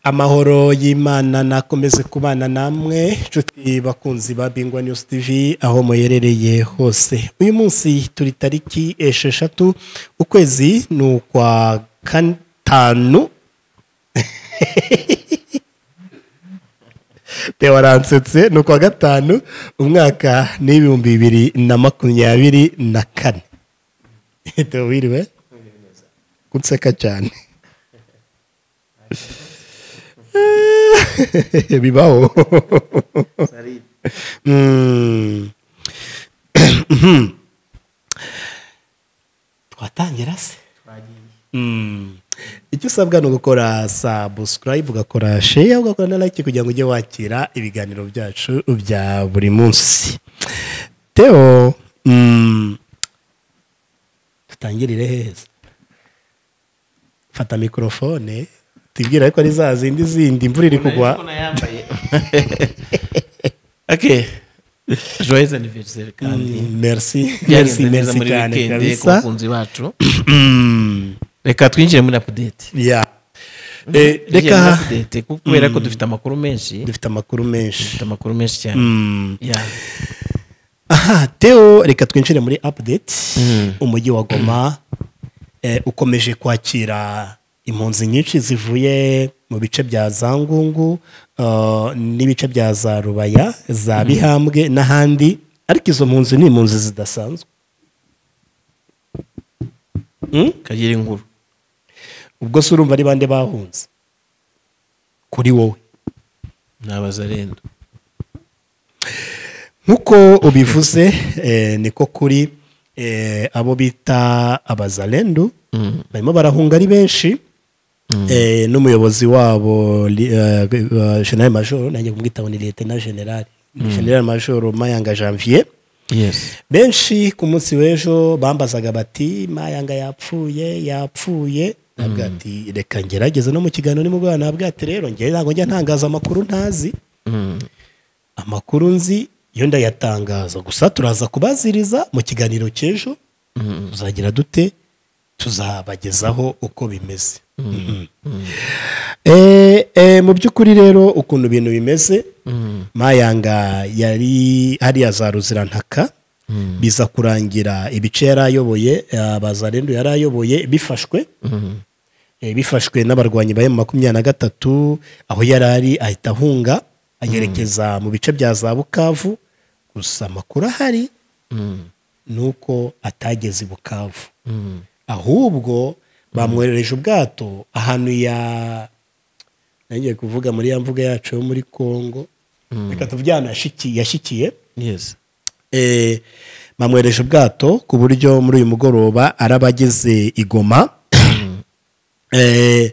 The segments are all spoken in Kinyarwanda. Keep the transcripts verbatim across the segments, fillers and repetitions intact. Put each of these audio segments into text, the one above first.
Amahoro y'Imana nakomeze kubana namwe nshuti bakunzi ba Bingwa News T V aho muherereye hose. Uyu munsi turi tariki esheshatu ukwezi n'ukwa gatanu Pewaransetse n'ukwa gatanu umwaka n'ibihumbi bibiri na makumyabiri na kane. Eto wiriwe kutseka cyane. Bibaho. Mm. Twatangira se. Mm. Icyo usabwa no gukora subscribe, ugakora share, ugakora na like kugira ngo ujye wakira ibiganiro byacu bya buri munsi. Theo, mm. Tutangirire heza. Fata microphone. Tibwira ko ari za zindi zindi imvura iri kugwa. Okay. Joyeux anniversaire kandi. Mm, merci. Merci merci cyane kabisa. Kunzi bacu. Reka twinjire muri update. Yeah. Eh reka update kubera ko dufite amakuru menshi. Dufite amakuru menshi. Dufite amakuru menshi cyane. Mm. Yeah. Aha, Theo reka twinjire muri update. Mm. Umujyi wa Goma eh ukomeje kwakira impunzi nyinshi zivuye mu bice bya Zangungu uh, n'ibice bya za Rubaya za Bihambwe n'ahandi, ariko izo mpunzi ni impunzi zidasanzwe. Mm? Kagira inkuru. Ubwo se urumva ari bande bahunze kuri wowe? N'abazarendo. Nkuko ubivuze eh, niko kuri eh, abo bita abazalendo Mm. barimo barahunga ari benshi. Mm. Eh, n'umuyobozi wabo uh, uh, General Major nanjye kumwita ni Lieutenant General mm. General Major Mayanga Janvier. Yes. Benshi ku munsi w'ejo bambazaga bati Mayanga yapfuye yapfuye nabwati mm. reka ngerageze no mu kiganiro ni mugwana nabwati rero ngiye ntago njya ntangaza amakuru ntazi. Mm. Amakuru nzi yo ndayatangaza gusa turaza kubaziriza mu kiganiro cy'ejo. Mm. Tuzagira dute tuzabagezaho uko bimeze. Mm. Mm. Eh eh mu byukuri rero ukuntu ibintu bimeze. Mm. Mayanga yari hari azaruzira ntaka. Mm. Biza kurangira ibice yarayoboye abazarendo yarayoboye bifashwe. Mm. E, bifashwe n'abarwanyi baye mu makumyabiri na gatatu aho yarari ahita hunga agerekeza mm. mu bice bya za Bukavu. Gusa amakuru ahari mm. nuko atageze Bukavu. Mm. Ahubwo bamwerereje ubwato ahantu ya nangiye kuvuga muri ya mvuga yacu yo muri Kongo. Mm. Reka tuvyana yashikiye yashikiye. Yes. Eh bamwerereje ubwato ku buryo muri uyu mugoroba arabageze Igoma. Mm. eh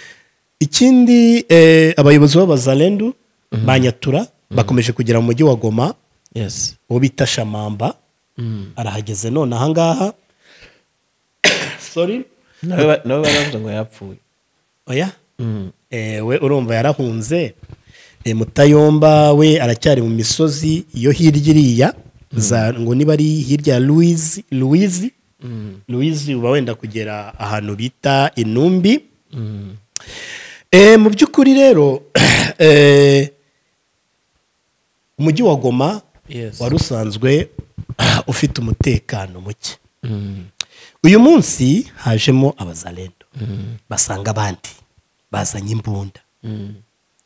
ikindi eh abayobozi b'abazalendo mm. banyatura mm. bakomeje kugera mu mujyi wa Goma. Yes. Uwo bita Shamamba. Mm. Arahageze none ahangaha. Sorry. Nawe nawe baravuga ngo yapfuye. Oya. Mm. Eh we urumva yarahunze. E, Mutayomba we aracyari mu misozi yo hirya iriya. Mm. Za ngo niba ari hirya Louise Louise. Mm. Louise uba wenda kugera ahantu bita Inumbi. Mm. Eh mu byukuri rero eh umujyi wa Goma. Yes. Warusanzwe ufite umutekano muke. Mm. Uyu munsi hajemo abazalendo. Mm. Basanga abandi bazanye imbunda. Mm.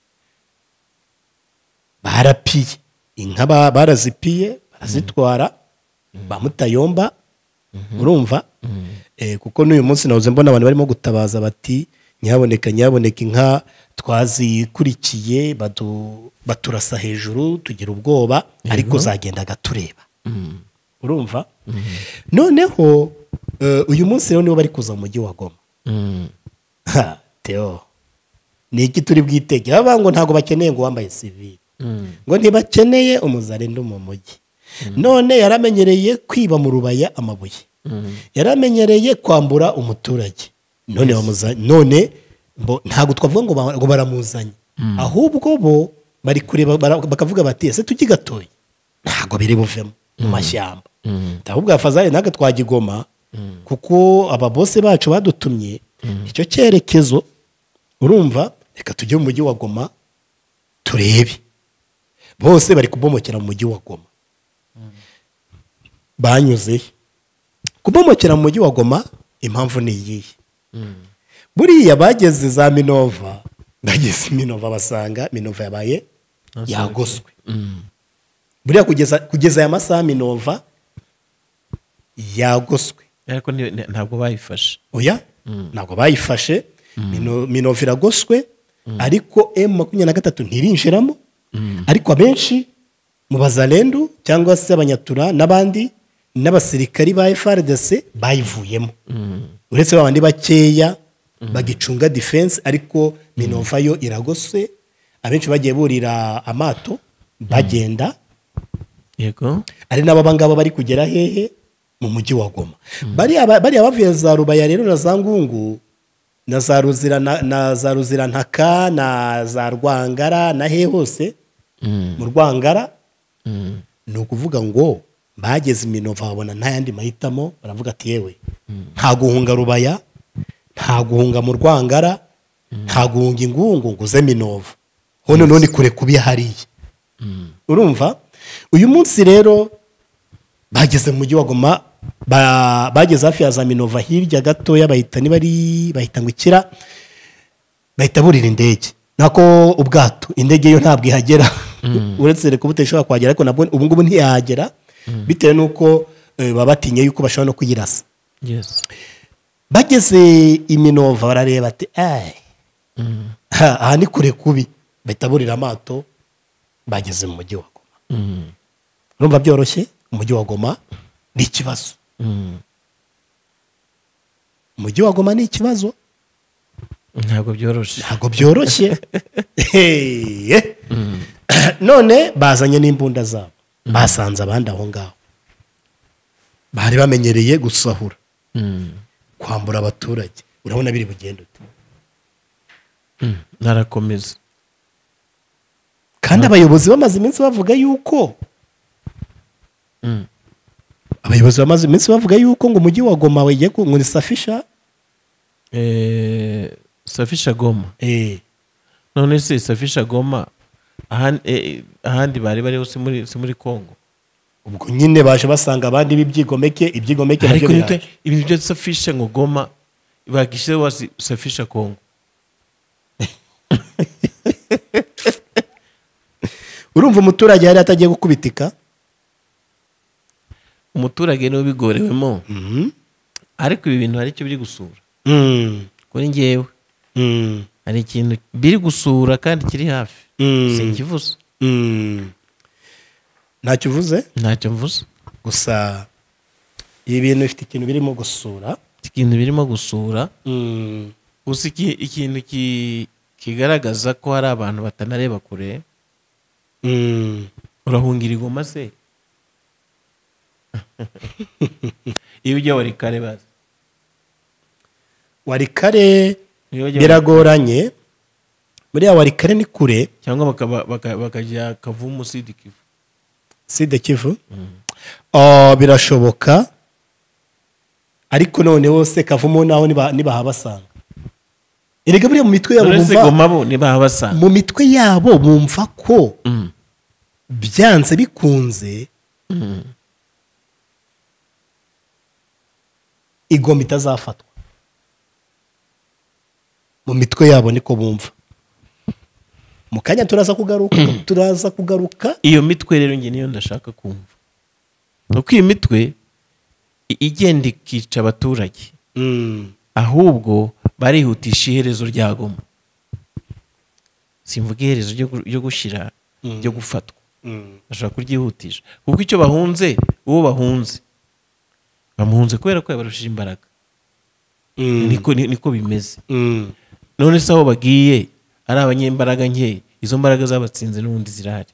Barapiye inka barazipiye barazitwara. Mm. Bamutayomba. Mm-hmm. Urumva? Mm. Eh kuko n'uyu munsi navuze mbona abantu barimo gutabaza bati nyaboneka nyaboneka inka twazikurikiye badu baturasa hejuru tugira ubwoba. Mm-hmm. Ariko zagendaga tureba. Mm. Urumva? Mm-hmm. Noneho Uh, uyu munsi rero nibo bari kuza mu mujyi wa Goma. Mm. Ha, Theo. Ni iki turi bwitege? Aba ngo ntago bakeneye ngo wambaye civil. Mm. Ngo ntibakeneye umuzarendo mu mujyi. Mm. None yaramenyereye kwiba mu Rubaya amabuye. Mm. Yaramenyereye kwambura umuturage. None bamuza yes. None bo ntago twavuga ngo ngo baramuzanye. Mm. Ahubwo bo bari kureba bakavuga bati ese tugigatoye. Ntago biri buvemo mu mashyamba. Mm. Ahubwo afazale naga twagigoma. Mm. Kuko ababose bacu badutumye mm. icyo cyerekezo urumva reka tujye mu mujyi wa Goma turebe. Bose bari kubomokera mu mujyi wa Goma. Banyuze kubomokera mu mujyi wa Goma, impamvu ni iyihe? Buriya bageze za Minova, bageze Minova basanga Minova yabaye yagoswe. Buriya kugeza kugeza aya masaha Minova yagoswe. ariko ntabwo bayifashe. Oya, ntabwo bayifashe. Minova iragoswe, ariko M makumyabiri na gatatu ntirinjiramo. Ariko abenshi mu bazalendu cyangwa se abanyatura n'abandi n'abasirikari ba F A R D C bayivuyemo. Uretse babandi bakeya bagicunga defense, ariko Minova yo iragoswe. Abenshi bagiye burira amato bagenda. Yego. Ari nabo bangaba bari kugera hehe mu mujyi wa Goma. Bari bari abavuye za Rubaya rero na za Ngungu na za Ruzira na, na za Ruzira ntaka na za Rwangara na he hose mu Rwangara. Ni ukuvuga ngo bageze Minova babona nta yandi mahitamo, baravuga ati yewe nta guhunga Rubaya, nta guhunga mu Rwangara, nta guhunga Ingungu nguze Minova. Hono none kure kubi hariye. Urumva? Uyu munsi rero bageze mu mujyi wa Goma, bageze hafi ya za Minova hirya gatoya, bahita ni bari bahita ngo ikira, bahita burira indege. Nako ubwato indege yo ntabwo ihagera. Uretse reko buteshobora kwagera, ariko nabwo ubu ngubu ntiyagera bitewe nuko babatinye yuko bashobora no kuyirasa. Yes. Bageze Iminova barareba ati eh aha ni kure kubi, bahita burira amato, bageze mu mujyi wa Goma. Urumva byoroshye? Umujyi wa Goma ni ikibazo. Umujyi wa Goma ni ikibazo. Ntabwo byoroshye. Ntabwo byoroshye. None bazanye n'imbunda zabo. Basanze abandi aho ngaho. Bari bamenyereye gusahura. Kwambura abaturage. Urabona biri bugende ute? Narakomeza. Kandi abayobozi bamaze iminsi bavuga yuko abayobozi bamaze iminsi bavuga yuko ngo umujyi wa Goma wege ko ngo ni Safisha eh Safisha Goma. Eh none se Safisha Goma ahandi ahandi bari bari hose muri muri Kongo. Ubwo nyine baje basanga abandi bibyigomeke ibyigomeke nabyo biraje. Ibintu byo Safisha ngo Goma bagishe wasi Safisha Kongo. Urumva umuturage yari atagiye gukubitika? Umuturage no bigorewemo. Mhm. Ariko ibi bintu hari cyo biri gusura. Mhm. Kuri ngewe. Mhm. Hari ikintu biri gusura kandi kiri hafi. Sinkivuze. Mhm. Ntacyo uvuze? Ntacyo mvuze. Gusa ibi bintu bifite ikintu birimo gusura. Ikintu birimo gusura. Mhm. Gusa ikintu kigaragaza ko hari abantu batanareba kure. Mhm. Urahungira Goma se? Iyo ujya Warikare bazi. Warikare biragoranye. Muri ya Warikare ni kure cyangwa bakajya Kavumu Sud Kivu. Sud Kivu? Oh, birashoboka. Ariko none wose Kavumu naho niba habasanga. Erega buriya mu mitwe yabo bumva Goma bo niba habasanga. Mu mitwe yabo bumva ko byanze bikunze Igoma itazafatwa. Mu mitwe yabo niko bumva. Mu kanya turaza kugaruka turaza kugaruka iyo mitwe rero nge niyo ndashaka kumva. Nuko iyi mitwe igenda ikica abaturage. Mm. Ahubwo barihutisha iherezo rya Goma. Simvuga iherezo ryo gushira ryo gufatwa. Bashaka kuryihutisha. Kuko icyo bahunze uwo bahunze bamuhunze kubera ko yabarushije imbaraga. Niko niko bimeze. None se aho bagiye ari abanyembaraga nke, izo mbaraga zabatsinze n'ubundi zirahari.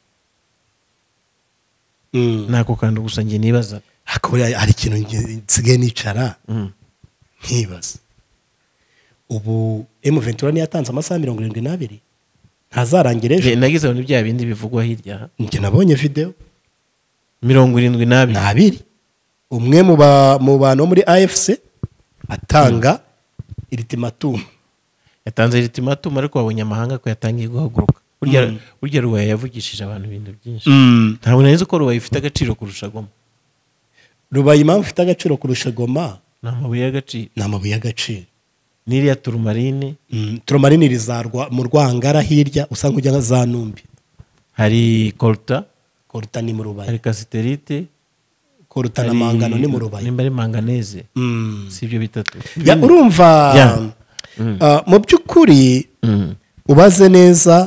Nako kandi gusa nge nibaza akora ari ikintu nsigaye nicara nkibaza. Ubu M vingt-trois ni yatanze amasaha mirongo irindwi n'abiri ntazarangira ejo. Nagize abantu bya bindi bivugwa hirya. Nge nabonye video mirongo irindwi n'abiri. Umwe mu ba mu bantu muri A F C atanga ultimatum. yatanze ultimatum ariko babonye amahanga ko yatangiye guhaguruka. Burya burya Rubaye yavugishije abantu ibintu byinshi. Ntabwo nari ko Rubaye ifite agaciro kurusha Goma. Rubaye impamvu ifite agaciro kurusha Goma ni amabuye y'agaciro. Ni amabuye y'agaciro. N'iriya turumarine. Turumarine rizarwa mu Rwangara hirya usanga ujya za Numbi. Hari Colta. Colta ni mu Rubaye. Hari Casiterite. Colta na Mangano ni mu Rubaye. Nimba ari manganese. Si ibyo bitatu. Ya urumva mu by'ukuri ubaze neza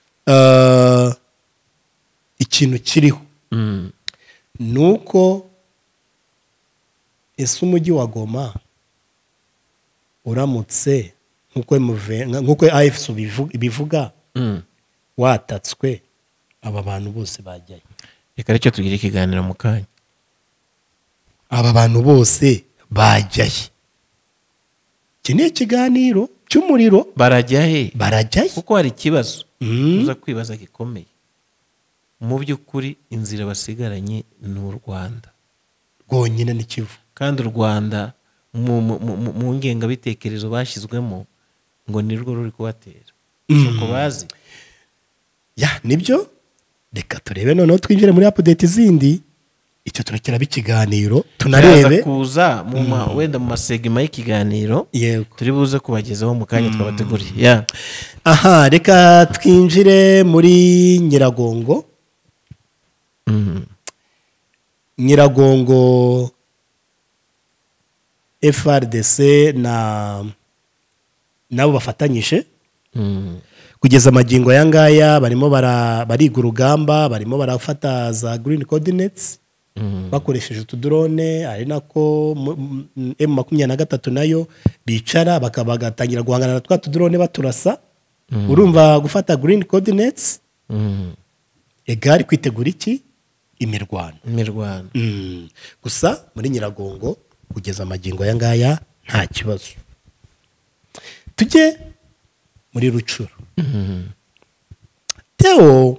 ikintu kiriho nuko ese umujyi wa Goma uramutse nkuko nkuko A F S bivuga watatswe aba bantu bose bajyaye. Reka ricyo tugira ikiganiro mu kanya. Aba bantu bose bajyaye. Iki ni ikiganiro cy'umuriro. Barajyahe. Barajyaye kuko hari ikibazo uza kwibaza gikomeye. Mu by'ukuri inzira basigaranye n'u Rwanda rwonyine ni Kivu, kandi u Rwanda mu ngengabitekerezo bashyizwemo ngo ni rwo ruri kubatera. Uko bazi ya nibyo. Reka turebe noneho twinjire muri update zindi. Icyo turakira bikiganiro tunarebe kuza mu wenda mu masegima y'ikiganiro turi buze kubagezaho mu kanya twabateguriye. Ya aha, reka twinjire muri Nyiragongo. Nyiragongo F R D C na nabo bafatanyije kugeza amagingo ya ngaya barimo bariga urugamba, barimo barafata za green coordinates bakoresheje utudrone, ari nako M makumyabiri na gatatu nayo bicara bakabagatangira guhangana na twa tudrone baturasa. Urumva gufata green coordinates egari kwitegura iki imirwano imirwano gusa muri Nyiragongo kugeza amagingo ya ngaya nta kibazo. Tujye muri Rucuru. Teo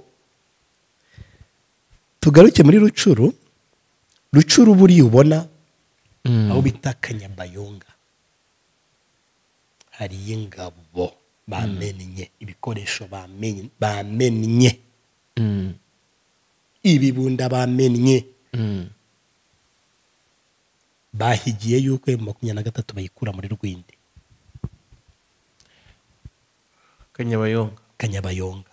tugaruke muri Rucuru. Rucuru buri ubona aho bita Kanyabayonga hari ingabo bamennye ibikoresho bamenye bamennye ibibunda bamennye bahigiye yuko M makumyabiri na gatatu bayikura muri Rwindi. Kanyabayonga Kanyabayonga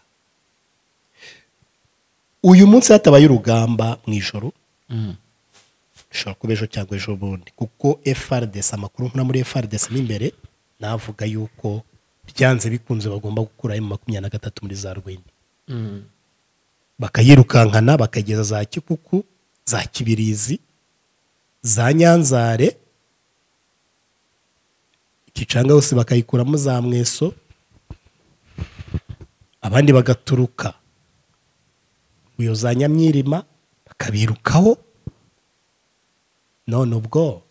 uyu munsi hatabaye urugamba mu ijoro ushobora kuba ejo cyangwa ejo bundi, kuko F R D C amakuru nkuna muri F R D C n'imbere navuga yuko byanze bikunze bagomba gukura M makumyabiri na gatatu muri za Rwindi bakayirukankana bakageza za Kikuku, za Kibirizi, za Nyanzare, Kicanga hose bakayikuramo za Mweso, abandi bagaturuka uyo za Nyamyirima bakabirukaho. None ubwo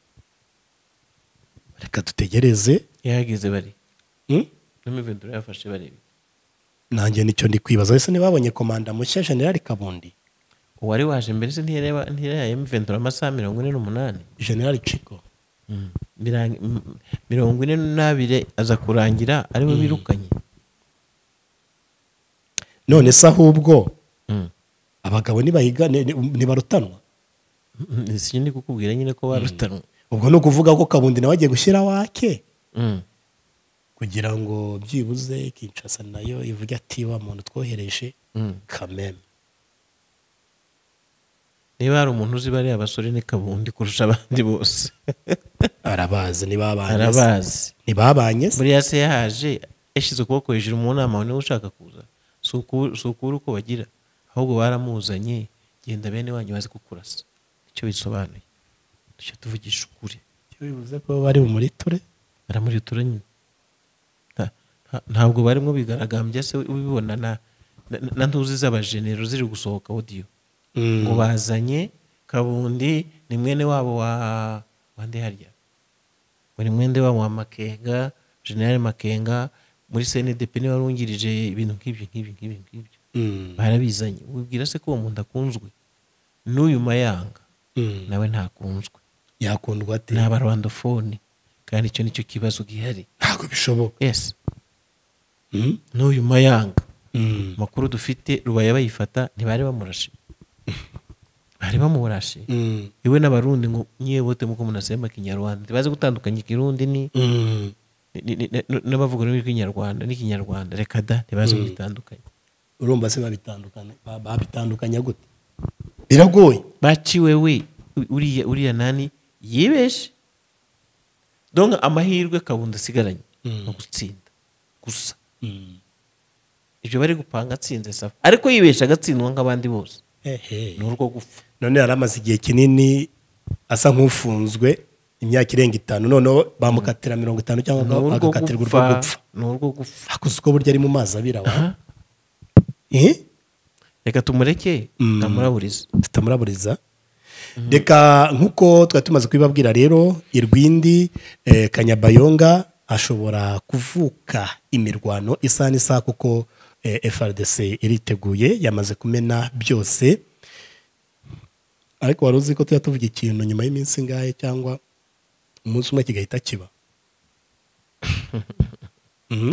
reka dutegereze yahageze bari n'imivendura yafashe bari. Nanjye nicyo ndi kwibaza ese nibabonye komanda mushya General Kabundi uwari waje mbere se ntiyareba ntiyareba imivendura amasaha mirongo ine n'umunani. General Chiko mirongo ine n'abiri aza kurangira ariwe birukanye. None se ahubwo abagabo nibahiga nibarutanwa. Si ndi kukubwira nyine ko barutanwa. Ubwo no kuvuga ko Kabundi nawe agiye gushyira wake kugira ngo byibuze Kinshasa nayo ivuge ati wa muntu twohereje kameme. Niba hari umuntu uzi bari abasore ni Kabundi kurusha abandi bose. Arabazi nibabanye. Arabazi nibabanye. Muri yase yaje yashize ukuboko hejuru mu nama niwe ushaka kuza. Sukuru uko bagira ahubwo baramuzanye genda bene wanyu bazi kukurasa. Icyo bisobanuye dushya tuvugisha ukuri. Cyo bivuze ko bari muri ture baramuri ture nyine. Ntabwo barimo bigaragambye se ubibona na na ntuzi z'abajenero ziri gusohoka audio ngo bazanye Kabundi ni mwene wabo wa wande harya ngo ni mwende wabo wa Makenga, General Makenga muri C N D P ni warungirije ibintu nk'ibyo nk'ibyo nk'ibyo nk'ibyo barabizanye. Ubwira se ko uwo muntu akunzwe n'uyu Mayanga nawe ntakunzwe. Yakundwa ate? N'abarwandofone kandi icyo nicyo kibazo gihari. Ntabwo bishoboka. Yes Mhm. n'uyu mayanga Mm. makuru dufite Rubaya bayifata ntibari bamurashe bari bamurashe Mm. iwe n'abarundi ngo nyewe bote muko munasema kinyarwanda ntibazi gutandukanya ikirundi ni Mm. ni- ni- ni- n'abavuga ururimi rw'ikinyarwanda n'ikinyarwanda reka da ntibazi kubitandukanya urumva se babitandukanya Ba- babitandukanya gute biragoye baciwe we uriya uriya nani yibeshe donc amahirwe Kabundi asigaranye Mm. no gutsinda gusa Mm. ibyo bari gupanga atsinze safa ariko yibesha agatsindwa nk'abandi bose ehe ni urwo gupfa none yari amaze igihe kinini asa nk'ufunzwe imyaka irenga itanu noneho bamukatira mirongo itanu cyangwa ni urwo agakatirwa urwo gupfa gupfa ni urwo gupfa hakuze uko burya ari mu mazi abira wa Aha. eh reka tumureke Mm. tamuraburiza tutamuraburiza reka nk'uko twari tumaze kubibabwira rero irwindi eh, Kanyabayonga ashobora kuvuka imirwano isaha n'isaha kuko eh, F R D C iriteguye yamaze kumena byose ariko wari uzi ko tuba tuvuga ikintu nyuma y'iminsi ingahe cyangwa umunsi umwe kigahita kiba Mhm.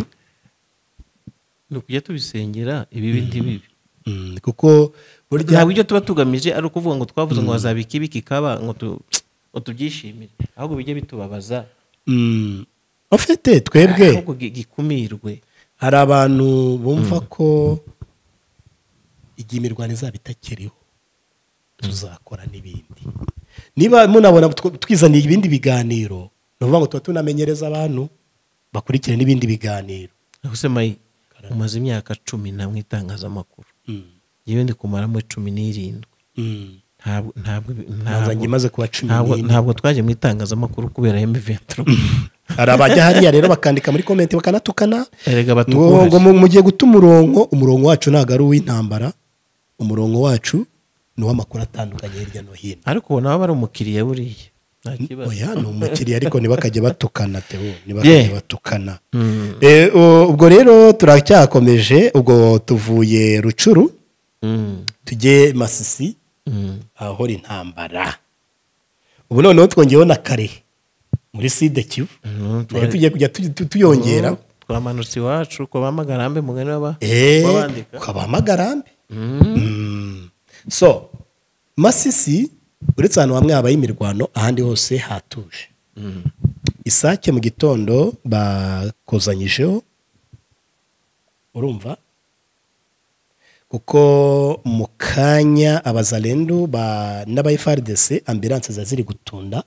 ni ukujya tubisengera ibibi ntibibi Mm, kuko burya ntabwo ibyo tuba tugamije ari ukuvuga ngo twavuze ngo hazaba ikibi kikaba ngo tu- ngo tubyishimire ahubwo bijye bitubabaza Mm, ofite twebwe ahubwo gi- gikumirwe hari abantu bumva ko igihe imirwano izaba itakiriho tuzakora n'ibindi niba munabona tw- twizaniye ibindi biganiro ni ukuvuga ngo tuba tunamenyereza abantu bakurikire n'ibindi biganiro ese mayi umaze imyaka cumi na mu itangazamakuru Mm, yewe ndi kumaramo cumi n'irindwi mm. ntabwo ntabwo Nanza njye ntabwo imaze kuba cumi ntabwo n'ine ntabwo twaje mu itangazamakuru kubera M vingt-trois hari abajya hariya rero bakandika muri komenti bakanatukana erega ngo batukubaje ngo mu- mugiye guta umurongo umurongo wacu ntabwo ari uw'intambara umurongo wacu ni uw'amakuru atandukanye hirya no hino ariko ubona baba ari umukiriya buriya nta kibazo oya ni umukiriya ariko ntibakajye batukana teo Yeah. ntibakajye batukana Mm. Eh, u- ubwo rero turacyakomeje ubwo tuvuye Rucuru Mm. tujye Masisi Mm. ahahora intambara ubu noneho twongeyeho na Karehe muri Side Kivu Mm, nayo tugiye kujya tu- tu- tuyongera twamanutse iwacu ko bamagarambe mugani waba eh wabandika ukabamagarambe Mm. Mm. so Masisi uretse ahantu hamwe habaye imirwano ahandi hose hatuje Mm. Isake mu gitondo bakozanyijeho urumva kuko mu kanya abazalendo ba n'aba F R D C ambulance za ziri gutunda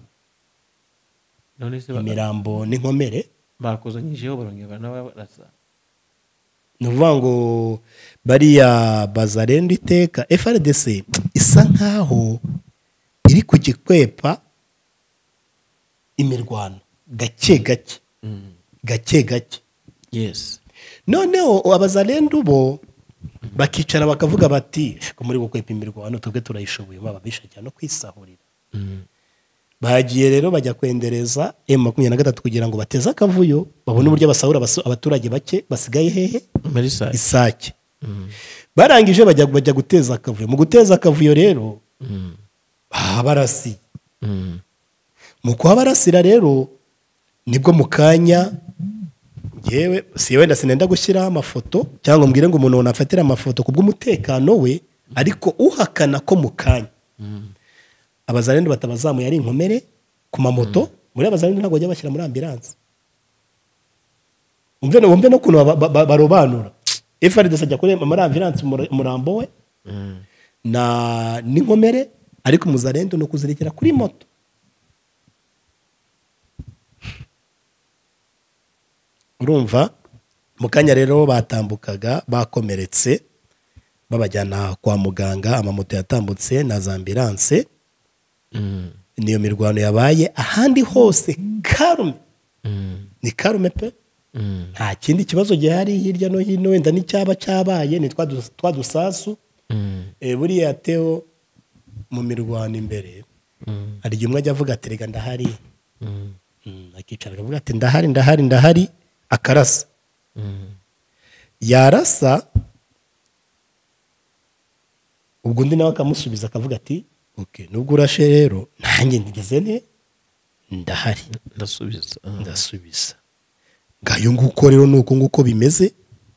none se baka- imirambo n'inkomere bakozanyijeho barongera n'abarasa ni ukuvuga ngo bariya bazalendo iteka F R D C isa nkaho iri kugikwepa imirwano gake gake Mm. gake gake yes noneho abazalendo bo bakicara bakavuga bati ko muri gukwepa imirwano twebwe turayishoboye baba bishakira no kwisahurira Mm. bagiye rero bajya kwendereza M makumyabiri na gatatu kugira ngo bateze akavuyo babone uburyo basahura abaso- abaturage bake basigaye hehe muri saa Isake Mm. barangije bajya bajya guteza akavuyo mu guteza akavuyo rero Mm. baha barasi Mm. mu kuha barasira rero nibwo mu kanya yewe si wenda sinenda gushyiraho amafoto cyangwa mbwire ngo umuntu nafatira amafoto ku bw'umutekano we ariko uhakana ko mu kanya Mm. abazalendo batabazamuye ari inkomere ku mamoto muri abazalendo ntabwo bajya bashyira muri ambulance umve no umve no kuntu ba- ba- ba- barobanura F R D C ajya kuri muri ambulance umura- umurambo we Mm. na n'inkomere ariko umuzalendo no kuzirikira kuri moto urumva mu kanya rero batambukaga bakomeretse babajyana kwa muganga amamoto yatambutse na za ambulance Mm. niyo mirwano yabaye ahandi hose karume Mm. ni karume pe Mm. nta kindi kibazo gihari hirya no hino wenda n'icyaba cyabaye ni twa dus- twa dusasu Mm. Eh, buriya yateo mu mirwano imbere Mm. hari igihe umwe ajya avuga ati rega ndahari Mm. Mm, akicara akavuga ati ndahari ndahari ndahari akarasa Mm. yarasa ubwo undi nawe akamusubiza akavuga ati okay nubwo urashe rero nanjye ndigeze nte ndahari ndasubiza Ah. ndasubiza ngayo nguko rero nuko nguko bimeze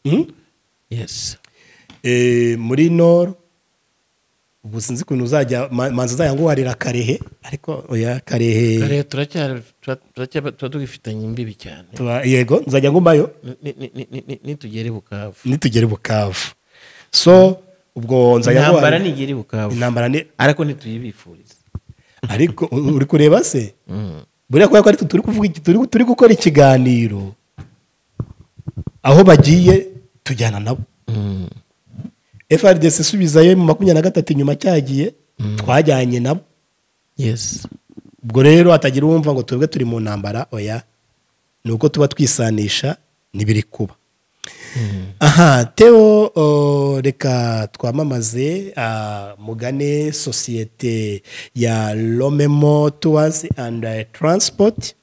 Mm? yes Eh, muri nord ubu sinzi ukuntu uzajya ma- manzi uzajya ngo warira karehe ariko oya karehe kare turacyari turacyaba tugifitanye imbibi cyane tuba- yego nzajya ngumbayo Ni- ni- ni- ni- ni- nitugere i Bukavu nitugere i Bukavu so ubwo nzajya ngo intambara warira- nigera i Bukavu intambara ni ariko ntituyibifuriza ariko u- uri kureba se Mm. buriya kubera ko ari twe turi kuvuga iki- turi turi gukora ikiganiro aho bagiye tujyana nabo Mm. F R D C isubizayo mu makumyabiri na gatatu inyuma cyagiye twajyanye nabo yes ubwo rero hatagira uwumva ngo twebwe turi mu ntambara oya ni uko tuba twisanisha n'ibiri kuba aha Theo o, reka twamamaze ah, mugane sosiyete ya Lomemo Tours and eh, Transport.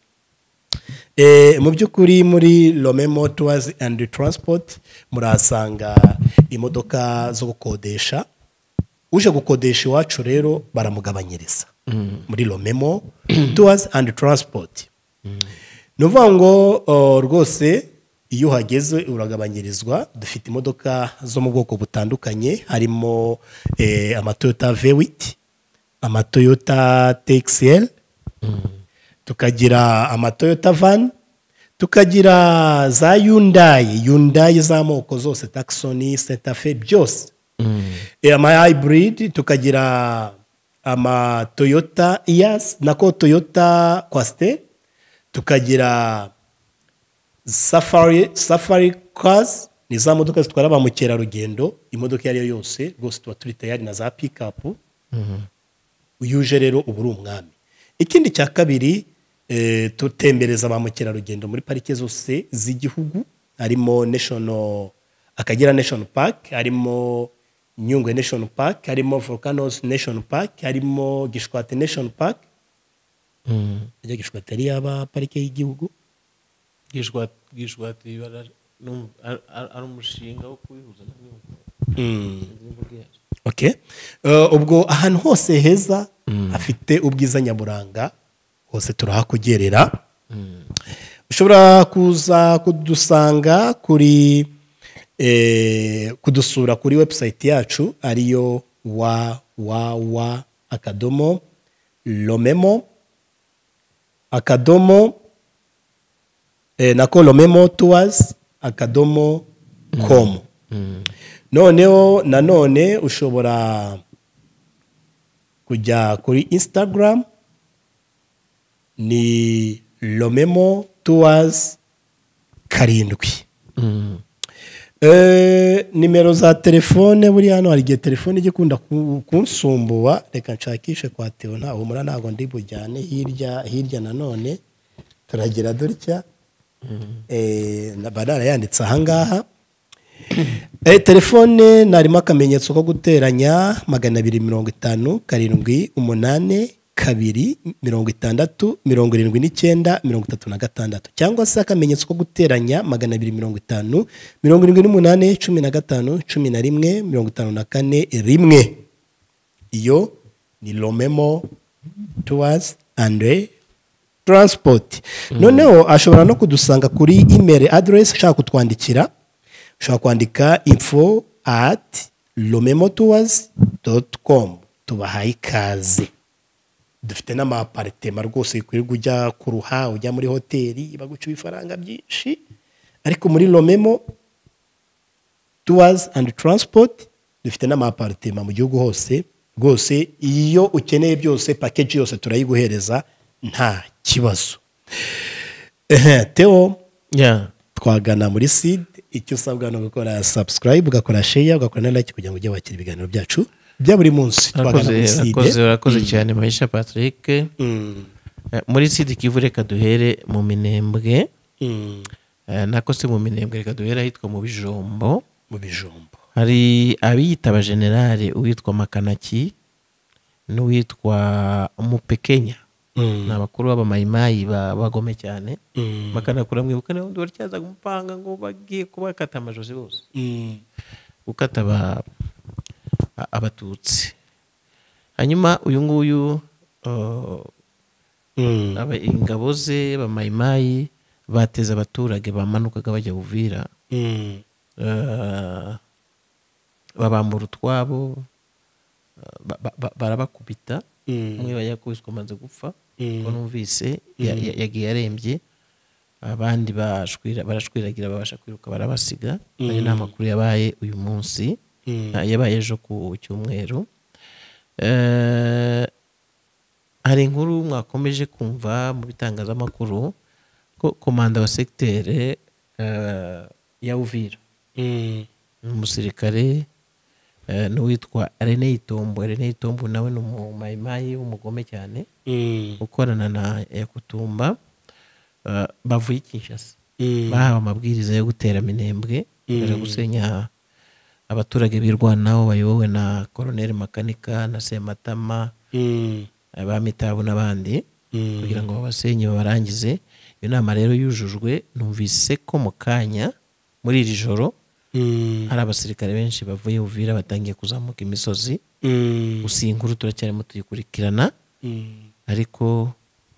Eh, mu by'ukuri muri Lomemo Tours and Transport murasanga imodoka zo gukodesha uje gukodesha iwacu rero baramugabanyiriza muri Lomemo Tours and Transport. Ni ukuvuga ngo o, rwose iyo uhageze uragabanyirizwa. Dufite imodoka zo mu bwoko butandukanye harimo eh, amatoyota V eight, amatoyota T X L, tukagira amatoyota van, tukagira za Hyundai Hyundai z'amoko zose Tucson, Santa Fe byose, e, ama hybrid, tukagira ama Toyota Ias nako Toyota Coaster, tukagira Safari Safari cars ni za modoka zitwara ba mukerarugendo. Imodoka iyo ari yo yose rwose tuba turi tayari na za pick up. Uyuje rero ubu uri umwami. Ikindi cya kabiri eh, tutembereza ba mukerarugendo muri parike zose z'igihugu harimo National Akagera National Park, harimo Nyungwe National Park, harimo Volcanoes National Park, harimo Gishwati National Park. Mm. Ajya Gishwati ari aba parike y'igihugu. gishwati gishwati bara- num- ar- ar- ari umushinga wo kubihuza na Nyungwe. Mm. Izina ryayo. Okay. Uh, ubwo ahantu hose heza hafite ubwiza nyaburanga hose turahakugerera. Ushobora kuza kudusanga kuri eh, kudusura kuri website yacu ariyo wa wa wa akadomo lomemo akadomo eh, nako lomemo tours akadomo com. Noneho nanone ushobora kujya kuri Instagram ni Lomemo Tours karindwi. Mm. Eh, nimero za telefone buri hano hari igihe telefone igikunda ku- kunsumbuwa reka nshakishe kwa Theo nta humura ntago ndi bujyane hirya hirya nanone turagira dutya eh na banara yanditse ahangaha. Eh, telefone narimo akamenyetso ko guteranya magana abiri mirongo itanu karindwi umunane kabiri mirongo itandatu mirongo irindwi n'icyenda mirongo itatu na gatandatu cyangwa se akamenyetso ko guteranya magana abiri mirongo itanu mirongo irindwi n'umunane cumi na gatanu cumi na rimwe mirongo itanu na kane rimwe. Iyo ni Lomemo Tours and Transport. Noneho ashobora no kudusanga kuri email address ushaka kutwandikira. Ushobora kwandika info at lomemotours dot com. Tubahaye ikaze. Dufite n'amaparitema rwose kwirirwa ujya kuruha ujya muri hoteli baguca ibifaranga byinshi, ariko muri Lomemo Tours and Transport dufite n'amaparitema mu gihugu hose rwose. Iyo ukeneye byose package yose turayiguhereza nta kibazo. Ehe Theo, Yeah. twagana muri seed. Icyo usabwa no gukora subscribe, ugakora share, ugakora na like kugira ngo ujye wakira ibiganiro byacu bya buri munsi. Twagana muri seed. Urakoze urakoze cyane Maisha Patrick. Mm. Eh, muri seed Kivu reka duhere mu Minembwe. Mm. Eh, nako se mu Minembwe reka duhere ahitwa mu Bijombo. Mu Bijombo. Hari abiyita abajenerali uwitwa Makanaki n'uwitwa Mupekenya. Mm. Ni abakuru b'abamayimayi ba- bagome cyane. Mm. Makanakura mwibuka niba ndi waryazaga umupanga ngo bagiye kubakata amajosi bose. Mm. Gukata aba- a- abatutsi. Hanyuma uyu nguyu uh, Mm. aba ingabo ze bamayimayi bateza abaturage bamanukaga bajya Uvira. Mm. eh, babambura utwabo, ba- ba- ba- barabakubita. umwe yakubiswe amaze gupfa ko numvise ya- ya- yagiye arembye, abandi bashwira barashwiragira babasha kwiruka barabasiga. ayo ni amakuru yabaye uyu munsi, ah, yabaye ejo ku cyumweru. Eh, hari inkuru mwakomeje kumva mu bitangazamakuru ko komanda wa segiteri eh, ya Uvira, umusirikare eh, n'uwitwa René Itombo. René Itombo nawe ni umumayimayi w'umugome cyane ukorana na Yakutumba, eh, bavuye i Kinshasa, bahawe amabwiriza yo gutera Minembwe, baje gusenya abaturage birwanaho bayobowe na Colonel Makanika na Sematama, Bamitabo n'abandi, kugira ngo babasenye babarangize. Iyo nama rero yujujwe, numvise ko mu kanya muri iri joro hari abasirikare benshi bavuye Uvira batangiye kuzamuka imisozi. gusa iyi nkuru turacyarimo tuyikurikirana, ariko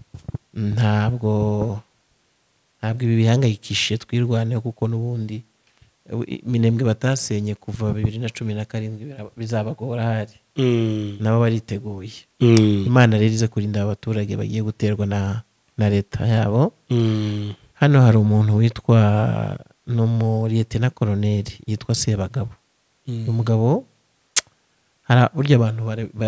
ntabwo ntabwo ibi bihangayikishije twirwaneho, kuko n'ubundi Minembwe batasenye kuva bibiri na cumi na karindwi bizabagora hari, nabo bariteguye. Imana rero ize kurinda abaturage bagiye guterwa na na leta yabo. Hano hari umuntu witwa n'umuriyetena koroneri yitwa Sebagabo. uyu mugabo hari burya abantu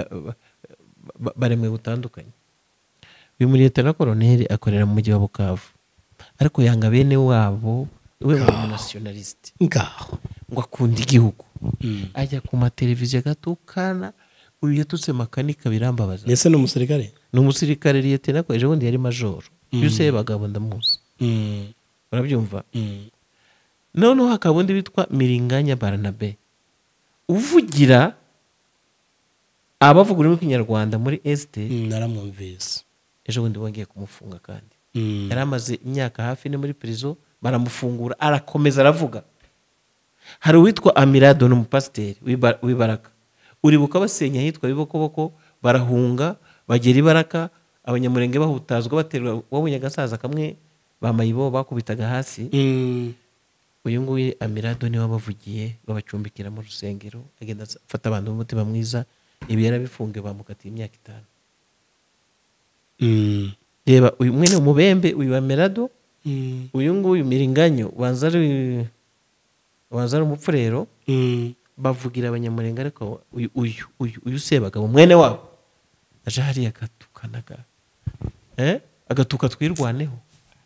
baremwe butandukanye. uyu muriyetena koroneri akorera mu mujyi wa Bukavu, ariko yanga bene wabo, we ngo nationaliste ngaho ngo akunda igihugu. ajya ku mateleviziyo gatukana, uyu yatutse Makanika birambabaza. Ese ni umusirikare? Ni umusirikare liyetena ko ejo bundi yari majoro. uyu Sebagabo ndamuzi, urabyumva. noneho hakaba undi witwa Miringanya Barnabe uvugira abavuga ururimi rw'ikinyarwanda muri este. naramwumvise ejo bundi bongeye kumufunga, kandi yari amaze imyaka hafi ine muri prison, baramufungura arakomeza aravuga. hari uwitwa Amirado n'umupasiteri w'Ibaraka, uribuka basenya hitwa Bibokoboko, barahunga bagera Ibaraka, abanyamurenge bahutazwa baterwa, wabonye agasaza kamwe bamayibo bakubitaga hasi. uyu nguyu Amirado niwe wabavugiye, babacumbikira mu rusengero, agenda afata abantu b'umutima mwiza. ibi yarabifunge, bamukatiye imyaka itanu. reba uyu mwene umubembe, uyu Amirado, uyu nguyu Miringanyo wanza ari wanza ari umupfurero, bavugira abanyamurenge. ariko uyu uyu uyu uyu Sebagabo mwene wabo aje hariya agatukanaga, eh agatuka twirwaneho.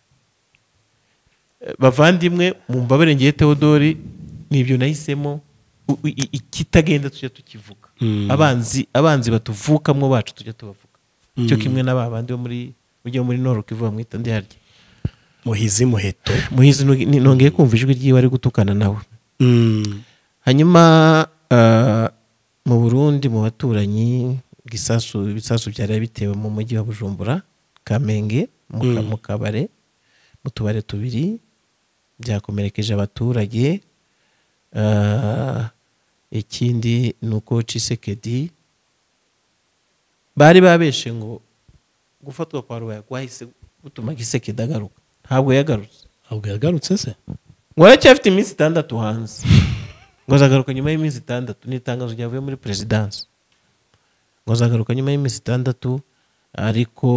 bavandimwe mu mbabare ngiye Theodori, nibyo nahisemo, ikitagenda tujya tukivuga. abanzi abanzi batuvukamwo bacu tujya tubavuga, cyo kimwe n'abandi bo muri ujya muri Nord Kivu bamwita ndi harya Muhizi Muheto. Muhizi nongeye kumva ijwi ryiwe ari gutukana nawe. hanyuma mu Burundi mu baturanyi, gisasu ibisasu byari bitewe mu mujyi wa Bujumbura, Kamenge, mu kabare, mu tubare tubiri, byakomerekeje abaturage. ikindi nuko Tshisekedi bari babeshe ngo gufatwa kwa Rubaya kwahise gutuma Tshisekedi agaruka. ntabwo yagarutse. Ntabwo yagarutse se? ngo aracyafite iminsi itandatu hanze, ngo azagaruka nyuma y'iminsi itandatu. n'itangazo ryavuye muri perezidansi ngo azagaruka nyuma y'iminsi itandatu. ariko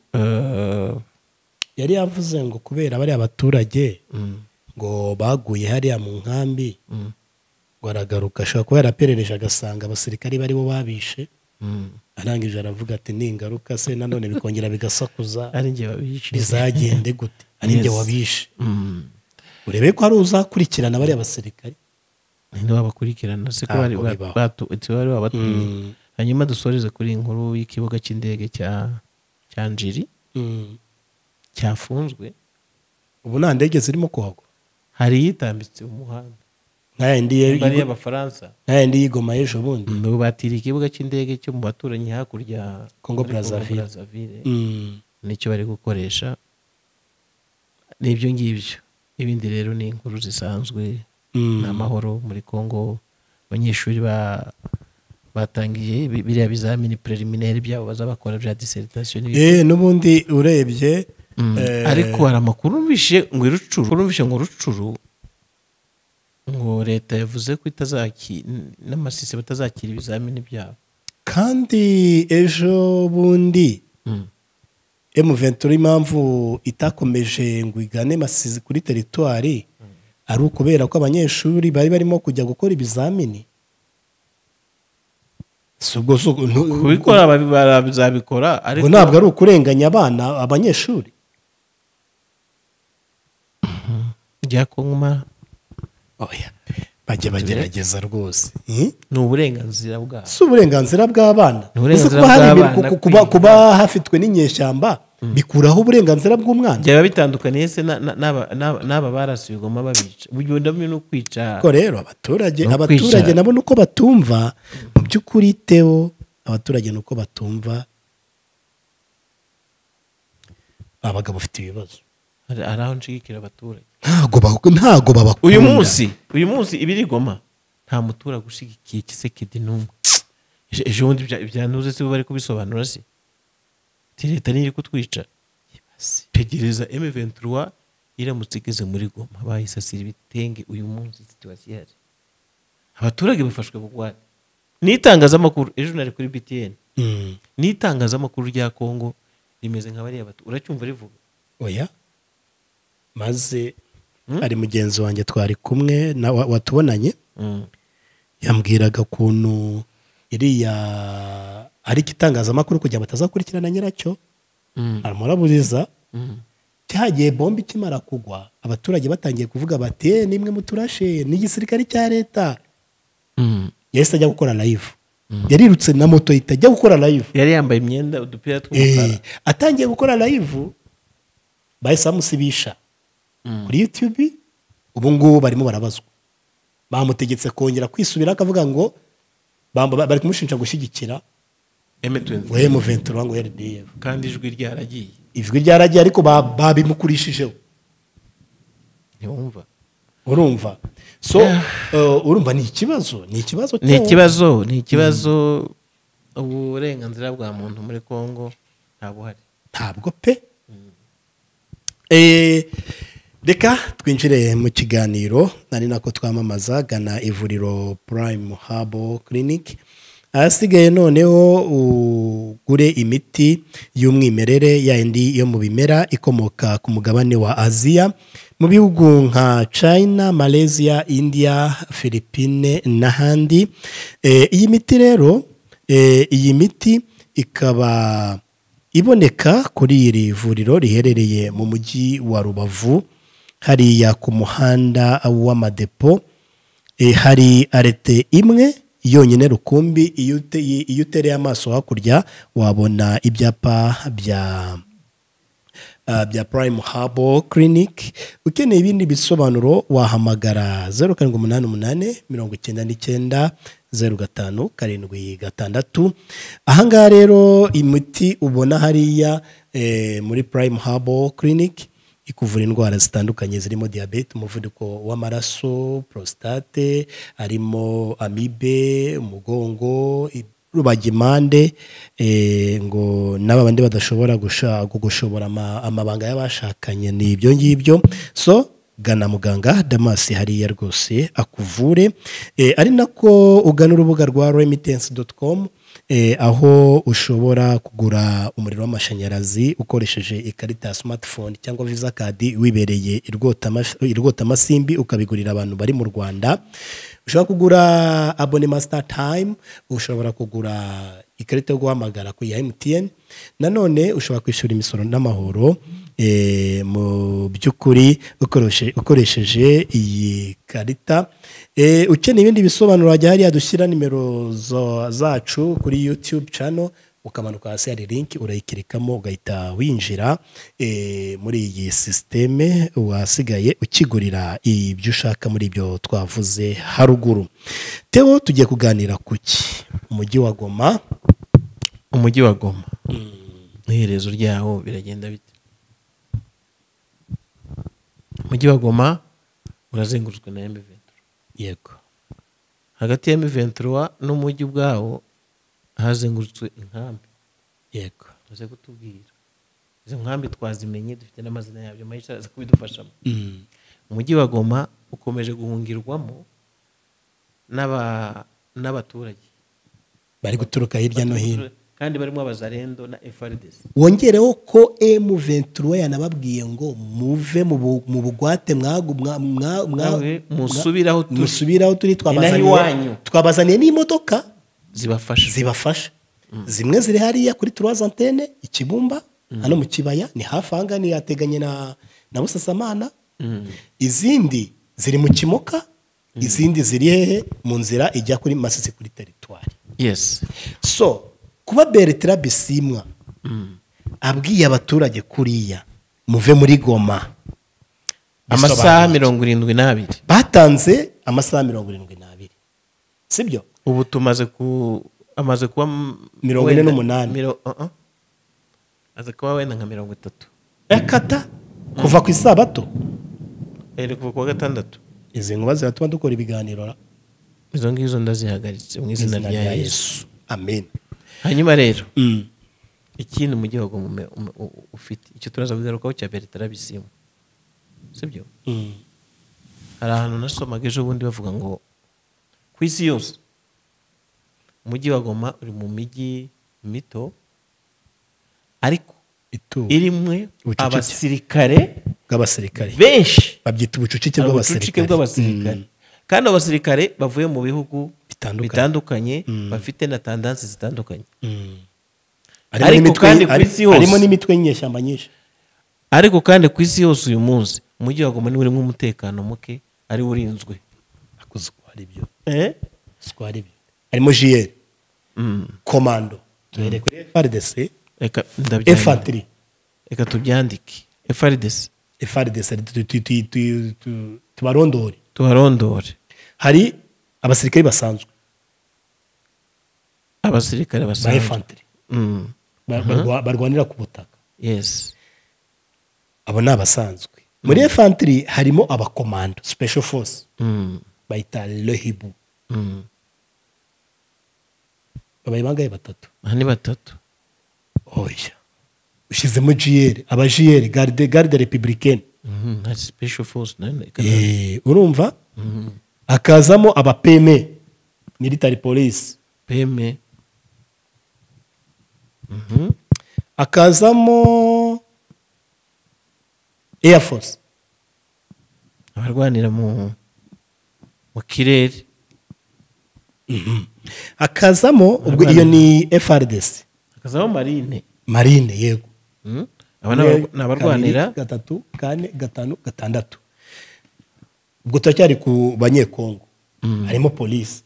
yari yavuze ngo kubera bari abaturage ngo baguye hariya mu nkambi, ngo aragaruka. ashobora kuba yaraperereje agasanga abasirikari bari bo babishe, arangije aravuga ati ningaruka se nanone bikongera bigasakuza, ari njye wabishe, bizagende gute? ari njye wabishe. urebe ko ari uzakurikirana bari abasirikari. ninde wabakurikirana se ko bari bari babatuye. hanyuma dusoreze kuri inkuru y'ikibuga cy'indege cya cya Njiri cyafunzwe. ubu nta ndege zirimo kuhagwa, hari yitambitse umuhanda nk'ayandi y'Abafaransa, nk'ayandi y'Igoma ejo bundi. n'ubu batiriye ikibuga cy'indege cyo mu baturanyi hakurya Congo Brazzaville. nicyo bari gukoresha. n'ibyo ngibyo. ibindi rero ni inkuru zisanzwe. ni amahoro muri Congo. abanyeshuri ba batangiye biriya bizamini preliminaire byabo bazabakora bya dissertation. eh n'ubundi urebye ariko hari amakuru numvishe ngo irucuru, numvishe ngo rucuru ngo leta yavuze ko itazakira n'amasisi batazakira ibizamini byabo kandi ejo bundi emu ventura impamvu itakomeje ngo igane Masizi kuri teritwari ari ukubera ko abanyeshuri bari barimo kujya gukora ibizamini. kubikora bazabikora ariko ntabwo ari ukurenganya abana abanyeshuri bya Kongoma oya bajye bagerageza rwose ni uburenganzira bwabo si uburenganzira bw'abana kuba kuba hafitwe n'inyeshyamba bikuraho uburenganzira bw'umwana byaba bitandukaniye se n'aba barasuye Goma babica buryo ndamye no kwica ko rero abaturage abaturage nabo nuko batumva mu by'ukuri Theo abaturage nuko batumva abagabo bafite ibibazo ari aho nshigikira abaturage ntago ntago babakunda uyu munsi uyu munsi ibiri Goma nta muturage ushigikiye Kisekedi n'umwe ejo bundi byanuze se bari kubisobanura se leta niri kutwica tegereza emu ventura iramutse igeze muri Goma bayisasira ibitenge uyu munsi situation yari abaturage bafashwe bugwate n'itangazamakuru ejo nari kuri B T N n'itangazamakuru rya Kongo rimeze nka bari abatu uracyumva rivuga oya maze ari mugenzi wanjye twari kumwe na watubonanye yambwiraga kuntu iriya ari igitangazamakuru kugira batazakurikirana nyiracyo aramuraburiza cyagiye bombe ikimara kugwa abaturage batangiye kuvuga bati nimwe muturashe n'igisirikare cya leta yahise ajya gukora live yarirutse na moto itajya gukora live yari yambaye imyenda udupira tw'umukara atangiye gukora live bahise bamusibisha kuri YouTube ubu ngubu barimo barabazwa bamutegetse kongera kwisubira akavuga ngo bari kumushinja gushyigikira emu ventura ngo R D F kandi ijwi ryaragiye ijwi ryaragiye ariko babimukurishijeho ntiwumva urumva so urumva ni ikibazo ni ikibazo ni ikibazo ni ikibazo uburenganzira bwa muntu muri Kongo nta buhari ntabwo pe eh reka twinjire mu kiganiro nari nako twamamaza gana ivuriro Prime Herbal Clinic ahasigaye noneho ugure imiti y'umwimerere yindi yo mu bimera ikomoka ku mugabane wa Aziya mu bihugu nka China, Malaysia, India, Philippines n'ahandi. Iyi miti rero iyi miti ikaba iboneka kuri iri vuriro riherereye mu mujyi wa Rubavu hariya ku muhanda w'amadepo. Hari arete imwe yonyine rukumbi iyo utereye amaso hakurya wabona ibyapa bya uh, bya Prime Herbal Clinic. Ukeneye ibindi bisobanuro wahamagara zeru karindwi umunani umunani mirongo icyenda n'icyenda zeru gatanu karindwi gatandatu. Ahangaha rero imiti ubona hariya eh, muri Prime Herbal Clinic ikuvura indwara zitandukanye zirimo diabete, umuvuduko w'amaraso, prostate, harimo amibe, umugongo, rubagimande, e, ngo n'aba bandi badashobora gushobora amabanga y'abashakanye ni ibyo ngibyo. So gana muganga Damas hariya rwose akuvure. E, ari nako ugana urubuga rwa remittance dot com eh, aho ushobora kugura umuriro w'amashanyarazi ukoresheje ikarita ya smartphone cyangwa visa card wibereye irwota amasimbi ukabigurira abantu bari mu Rwanda. Ushobora kugura abonnement Star Time, ushobora kugura ikarita yo guhamagara ku ya M T N, nanone ushobora kwishyura imisoro n'amahoro eh, mu by'ukuri ukoresheje ukoresheje iyi karita. Eh, ukeneye ibindi bisobanuro wajya hariya dushyira nimero zacu kuri YouTube channel, ukamanuka hasi hari link urayikirikamo ugahita winjira e, muri iyi systeme wasigaye ukigurira ibyo ushaka muri ibyo twavuze haruguru. Theo tugiye kuganira kuki umujyi wa Goma. Umujyi wa Goma iherezo mm. ryaho biragenda bite? Umujyi wa Goma urazengurutswe na M vingt-trois. Yego. Hagati ya M vingt-trois n'umujyi bwawo hazengurutswe inkambi. Yego. Uze kutubwira izo nkambi twazimenye dufite n'amazina yabyo mayisha aza kubidufashamo. Mm. Umujyi wa Goma ukomeje guhungirwamo n'aba n'abaturage bari guturuka hirya no hino kandi barimo abazarendo na F R D C. wongereho ko M vingt-trois yanababwiye ngo muve mu bu- mu bugwate mwagu mwa- mwa- mwa- Nawe musubiraho turi. musubiraho turi Inaha twabazaniye iwanyu. twabazaniye n'imodoka zibafasha zibafasha zimwe ziri hariya kuri trois antenne ikibumba hano mu kibaya ni hafi aha ngaha ni yateganye na na Busasamana izindi ziri mu Kimoka izindi ziri hehe mu nzira ijya kuri Masisi kuri teritwari. yes So kuba Bertrand Bisimwa abwiye abaturage kuriya muve muri Goma amasaha mirongo irindwi n'abiri batanze amasaha mirongo irindwi n'abiri sibyo ubu tumaze ku amaze kuba m- Mirongo ine wenda- n'umunani. miro- uh-uh. aze kuba wenda nka mirongo itatu yakata kuva ku isabato ere kuva kuwa gatandatu izi nkuba ziratuma dukora ibiganiro ra. izo ngizo ndazihagaritse mu izina rya Yesu. amen. hanyuma rero Mm. ikindi mu gihugu mume- ume- u- ufite icyo turaza kugarukaho cya Bertrand Bisimwa sibyo Mm. hari ahantu nasomaga ejo bundi bavuga ngo ku isi yose umujyi wa Goma uri mu mijyi mito ariko Itu irimwe Ubucucike. abasirikare bw'abasirikare benshi babyita ubucucike hari ubucucike bw'abasirikare. bw'abasirikare kandi abasirikare bavuye mu bihugu Bitandukanye. bitandukanye Mm. bafite na tandansi zitandukanye Mm. Ariko Harimo n'imitwe- kandi ku hari- isi yose- harimo n'imitwe y'inyeshyamba nyinshi. ariko kandi ku isi yose uyu munsi umujyi wa Goma niwo urimo umutekano muke ari urinzwe Akuze ko hari ibyo eh siko hari ibyo harimo J L mm. komando tuhere kuri F R D C reka ndabyandike infantry reka tubyandike F R D C F R D C tu- tu- tu- tu- tu- tubarondore tuharondore hari abasirikare basanzwe abasirikare ba basanzwe infantry mm. ba- barwa- barwanira ku butaka yes abo ni abasanzwe muri infantry harimo abakomando special force mm. bayita lehibu Mm. babaye bangaye batatu aha ni batatu oya ushyizemo J L aba J L garde garde républicaine Mhm, hari special force nane Eh, urumva akazamo aba P M military police peme mhm akazamo air force abarwanira mu mu kirere akazamo ubwo iyo ni F R D C akazaho marine marine yego Mhm. aba ni abar- ni abarwanira kabiri, gatatu kane gatanu gatandatu ubwo turacyari ku banyekongo harimo polisi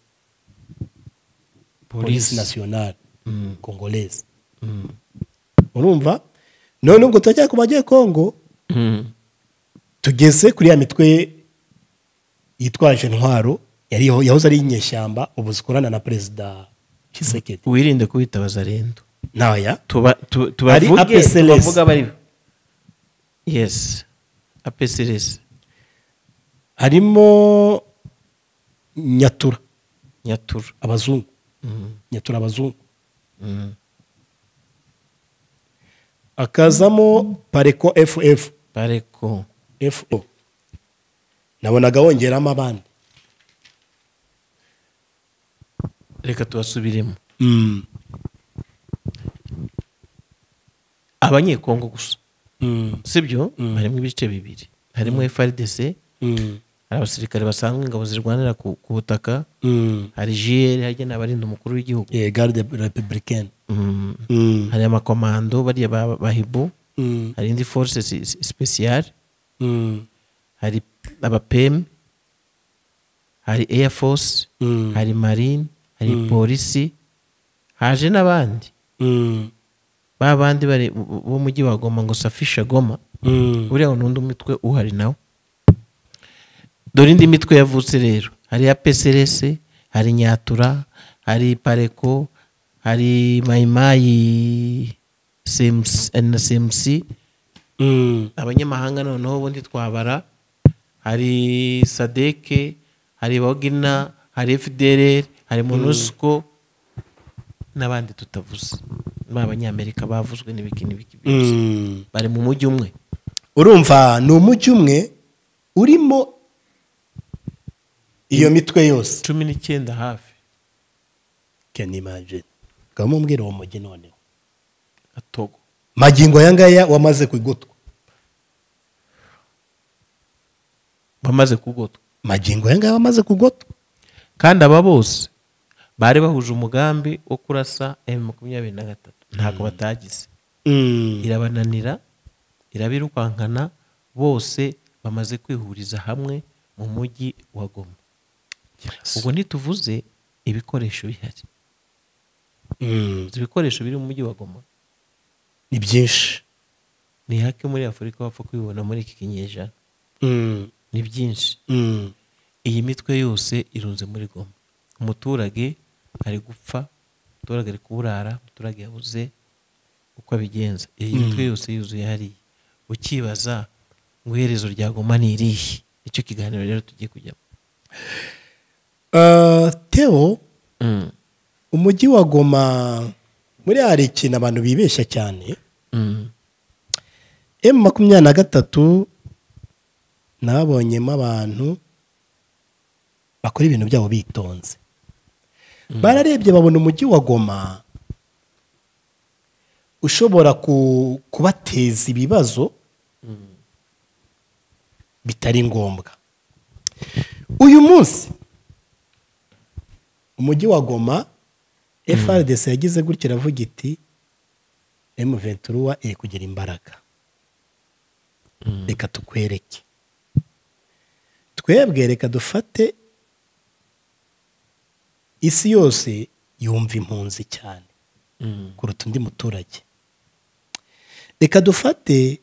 polisi nationale congolaise urumva none ubwo turacyari ku banyekongo Mhm. tugeze kuri ya mitwe yitwaje intwaro yari yahoze ari inyeshyamba ubu zikorana na perezida Tshisekedi wirinde kubita abazarendo naya tuba tu- Ari tubavuge A P C L S. tubavuga bari yes A P C L S harimo nyatura nyatura abazungu Mhm. nyatura abazungu Mhm. akazamo pareko F F pareko F O nabonaga wongeramo abandi reka tubasubiremo Mm. abanyekongo gusa Mm. sibyo harimo ibice bibiri harimo F R D C Mm. hari abasirikare basanzwe ingabo zirwanira ku ku butaka Mm. hari J L harya n'abarinda umukuru w'igihugu Eh, garde républicaine Mm. Mm. hari amakomando bariya ba ba hibu Mm. hari indi force si- si- spéciale Mm. hari aba P M hari Air Force Mm. hari Marine hari polisi haje n'abandi Mm. ba bandi bari b'umujyi wa Goma ngo safisha Goma Mm. uriya n'undi mitwe uhari nawe dore indi mitwe yavutse rero hari A P C L S hari nyatura hari pareko hari mayimayi C M C na C M C Mm. abanyamahanga noneho ubundi twabara hari sadeke hari bogina hari F D L R hari monusco n'abandi tutavuze ba abanyamerika bavuzwe n'ibiki n'ibiki byose Mm. bari mu mujyi umwe urumva ni umujyi umwe urimo iyo mitwe yose cumi n'icyenda hafi. can imagine kama umbwira uwo mujyi noneho Gatogo. magingo aya ngaya wamaze kugotwa bamaze kugotwa magingo aya ngaya wamaze kugotwa kandi aba bose bari bahuje umugambi wo kurasa M makumyabiri na gatatu ntabwo batagize. Mm. Irabananira irabirukankana bose bamaze kwihuriza hamwe mu mujyi wa Goma. Ubwo ntituvuze ibikoresho bihari. Mm. Ibikoresho biri mu mujyi wa Goma ni byinshi. ni hake muri Afurika wapfa kubibona muri iki kinyejana. Mm. Ni byinshi. Mm. Iyi mitwe yose irunze muri Goma. Umuturage ari gupfa, umuturage ari kuburara, umuturage yabuze uko abigenza. Iyi mitwe yose yuzuye hariya. Ukibaza ngo iherezo rya Goma ni irihe? Icyo kiganiro rero tugiye kujyamo. Uh, Theo, Mm. umujyi wa Goma muri hari ikintu abantu bibeshya cyane. Mm. M makumyabiri na gatatu nabonyemo abantu bakora ibintu byabo bitonze. Bararebye babona umujyi wa Goma ushobora ku, kubateza ibibazo bitari ngombwa. Uyu munsi umujyi wa Goma F R D C yagize gutya iravuga iti M vingt-trois iri kugira imbaraga. Reka tukwereke. Twebwe reka dufate isi yose yumva impunzi cyane Mm. kuruta undi muturage. Reka dufate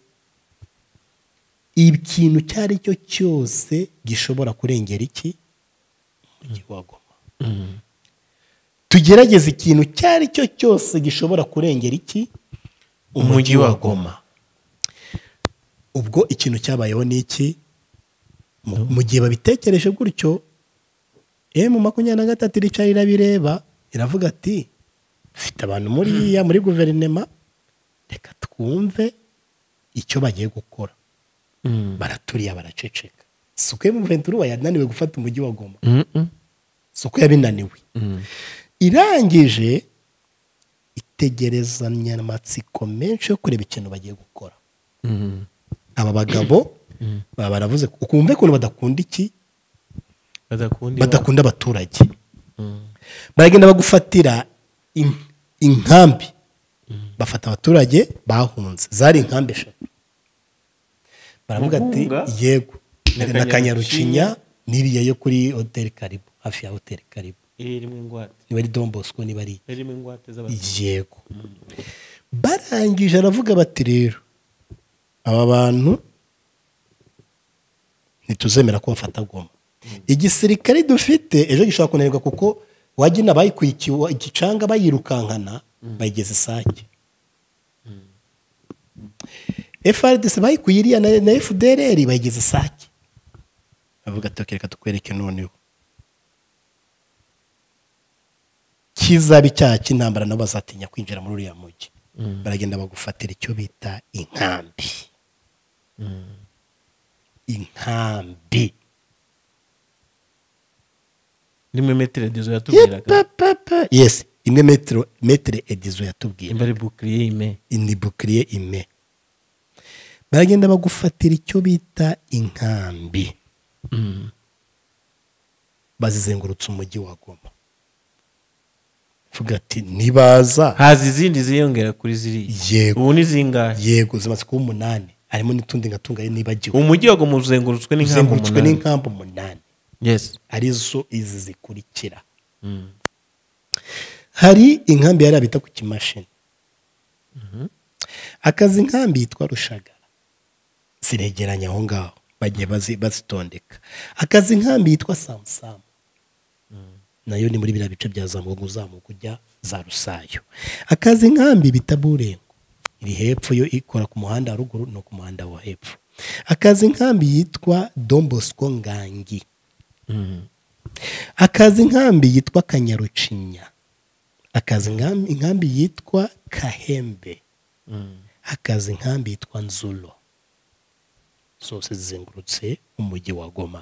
ikintu cyari cyo cyose gishobora kurengera iki umujyi wa Goma. Mm. Tugerageze ikintu cyari cyo cyose gishobora kurengera iki umujyi wa Goma. Ubwo ikintu cyabayeho ni iki mu mu gihe babitekereje gutyo M makumyabiri na gatatu iricaye irabireba iravuga ati dufite abantu muri ya muri guverinema reka twumve icyo bagiye gukora. Mm. Baraturiya baraceceka. Suko M vingt-trois yananiwe gufata umujyi wa Goma. Mm. Mm. Suko yabinaniwe. Mm. Irangije itegerezanya amatsiko menshi yo kureba ikintu bagiye gukora. Mm. Aba bagabo baba baravuze ukumve ko badakunda iki Badakundi badakunda abaturage. Mm. Baragenda bagufatira in- inkambi. Bafata abaturage bahunze zari inkambi eshatu. Baravuga ati Mugunga? yego Na na Kanyarucinya Kanyarucinya? n'iriya yo kuri Hotel Karibu hafi ya Hotel Karibu. irimo ingwate Niba ari Don Bosco niba ari irimo ingwate z'abantu. yego. Barangije aravuga bati rero aba bantu ntituzemera ko bafata Goma. Igisirikare dufite ejo gishobora kunanirwa kuko wagina bayikwikiwe igicanga bayirukankana bayigeze Sake. F R D C bayikuyiriya na, na F D L R bayigeze Sake. Bavuga ati reka tukwereke noneho kizaba icyaha cy'intambara nabo bazatinya kwinjira muri uriya mujyi. Baragenda bagufatira icyo bita inkambi. Inkambi. Nimwe metero dizo yatubwiraga. Yepapapa. Yes, imwe metero metero edizo yatubwira. Imbari bouclier ime. Indi bouclier ime. Baragenda bagufatira icyo bita inkambi. Mm. Bazizengurutse umujyi wa Goma. Vuga ati nibaza Hazi izindi ziyongera kuri ziri. yego Ubu ni zingahe? yego zimaze kuba umunani. Harimo n'utundi ngatungaye nibagiwe. Umujyi wa Goma uzengurutswe n'inkambi Uzengurutswe umunani. n'inkambi umunani. Yes. Arizo izi zikurikira. Mm. Hari inkambi yari abita ku kimashini. Akazi inkambi yitwa Rushagara. Ziregeranya aho ngaho bagiye bazi bazitondeka. Akazi inkambi yitwa Samsam. Nayo ni muri biriya bice bya Zamugo uzamuka ujya za Rusayo. Akazi inkambi bita Burengo. Iri hepfo yo ikora ku muhanda wa ruguru no ku muhanda wa hepfo. Akazi inkambi yitwa Don Bosco Ngangi. Mm. Akazi inkambi yitwa Kanyarucinya. Akazi inkambi inkambi yitwa Kahembe. Mm. Akazi inkambi yitwa Nzulo. Zose zizengurutse umujyi wa Goma.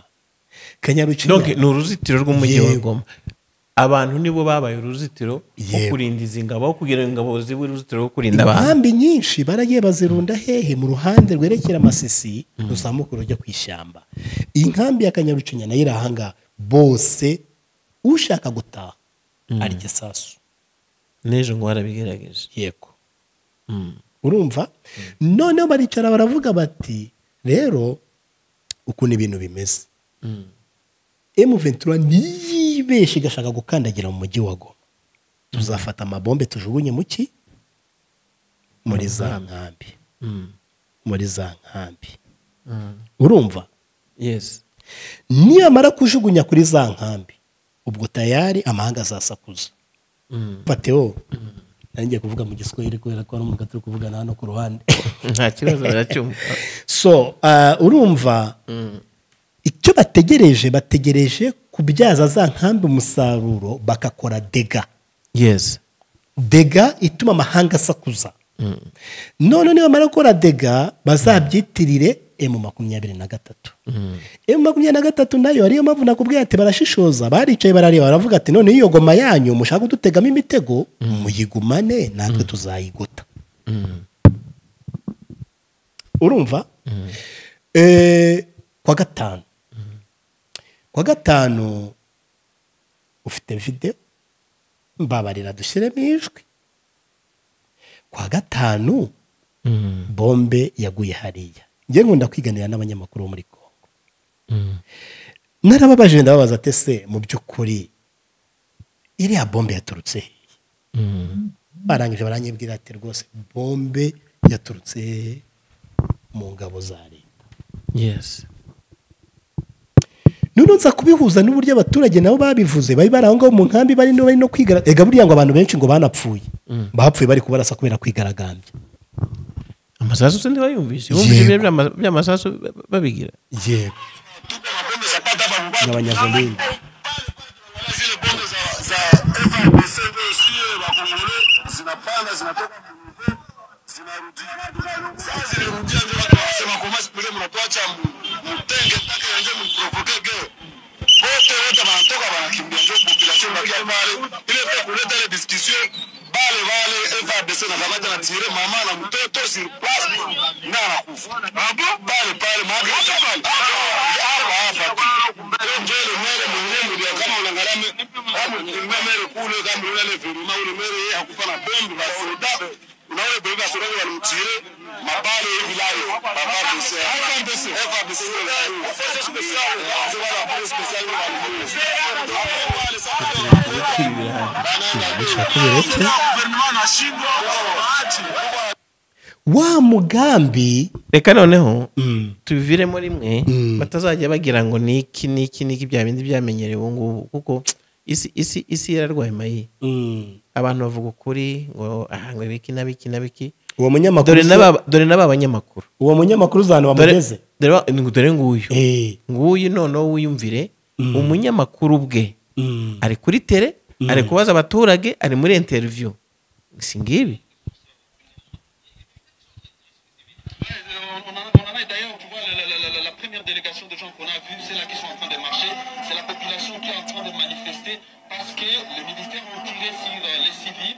Kanyarucinya donc ni uruzitiro rw'umujyi wa Yego. Goma. Abantu nibo babaye uruzitiro rwo Yego. kurinda izi ngabo aho kugira ngo ingabo zibe uruzitiro rwo kurinda abantu. inkambi nyinshi baragiye bazirunda hehe mu ruhande rwerekera Masisi ruzamuka rujya ku ishyamba. Iyi nkambi ya Kanyarucinya nayo iri ahanga bose ushaka gutaha ari gisasu. N'ejo ngo warabigerageje. Yego. Mm. Urumva noneho baricara baravuga bati rero ukuntu ibintu bimeze Mm. M vingt trois niyibeshe igashaka gukandagira mu mujyi wa Goma tuzafata amabombe tujugunye mu ki muri za nkambi Mm. muri za nkambi Mm. urumva Yes. niyamara kujugunya kuri za nkambi ubwo tayari amahanga azasakuza. Mm. Pateo nanjye kuvuga mu giswahili kubera ko ari umuntu turi kuvugana hano ku ruhande. Nta kibazo baracyumva. So uh, urumva Mm. icyo bategereje bategereje kubyaza za nkambi umusaruro bakakora dega Yes. dega ituma amahanga asakuza. Mm. none niba bamara gukora dega bazabyitirire emu makumyabiri na gatatu. Mm. emu makumyabiri na gatatu nayo ariyo mpamvu nakubwiye ati barashishoza baricaye barareba baravuga ati none iyo Goma yanyu mushaka kudutegamo imitego muyigumane natwe tuzayigota. Mm. urumva eh kwa gatanu kwa gatanu ufite video mbabarira dushyiremo ijwi. Kwa gatanu Mm. bombe yaguye hariya ngiye nkunda kwiganira n'abanyamakuru bo muri Kongo. Mm. Narababaje ndababaza ati se mu by'ukuri iriya bombe yaturutse he? Mm. Barangije baranyibwira ati rwose bombe yaturutse mu ngabo za leta. Yes. none nza kubihuza n'uburyo abaturage nabo babivuze bari bari aho ngaho mu nkambi bari no bari no kwigaragambya. Ega buriya ngo abantu benshi ngo banapfuye bapfuye bari kubarasa kubera kwigaragambya. Amasasu se ndibayumvise wumvise ibyo by'ama- by'amasasu babigira. Yego n'abanyazamini zile bonde za za F A R D C ndio sio wakongole zinapanda zinatoka mlungu zinarudi sasa zilirudia ndio watu wanasema kwa masi mle mnatuacha mtenge taki nje mprovoke geo wote wote wanatoka wanakimbia ndio population bakia pale ile pe kuleta ile discussion bale bale F A R D C na kamata na tire mama na mtoto sur place na anakufa hapo pale pale mage hapa hapa ndio ile mere mwenyewe ndio kama unaangalia kama unaangalia mere kule kama ile viruma ule mere yeye hakufa na bombe ba soda na ule bombe soda walimtire mabale hivi live baba bese F A R D C F A R D C ile force spéciale ndio wala force spéciale wa mugambi. Reka noneho Mm. tubiviremo rimwe Mm. batazajya bagira ngo niki niki niki bya bindi byamenyerewe ubu ngubu kuko isi isi isi yararwaye mayi. Mm. Abantu bavuga ukuri ngo aha ngo biki na biki na biki. uwo munyamakuru Dore n'aba dore n'aba banyamakuru. uwo munyamakuru uzana Dore wamugeze dore wa- dore nguyu. eh Nguyu noneho wiyumvire umunyamakuru bwe mm. ari kuri tele ari kubaza abaturage ari muri interview. Singibi. On en, on en a d'ailleurs, tu vois, la, la, la, la, la première délégation de gens qu'on a vue, c'est là qui sont en train de marcher, c'est la population qui est en train de manifester parce que le militaire ont tiré sur euh, les civils.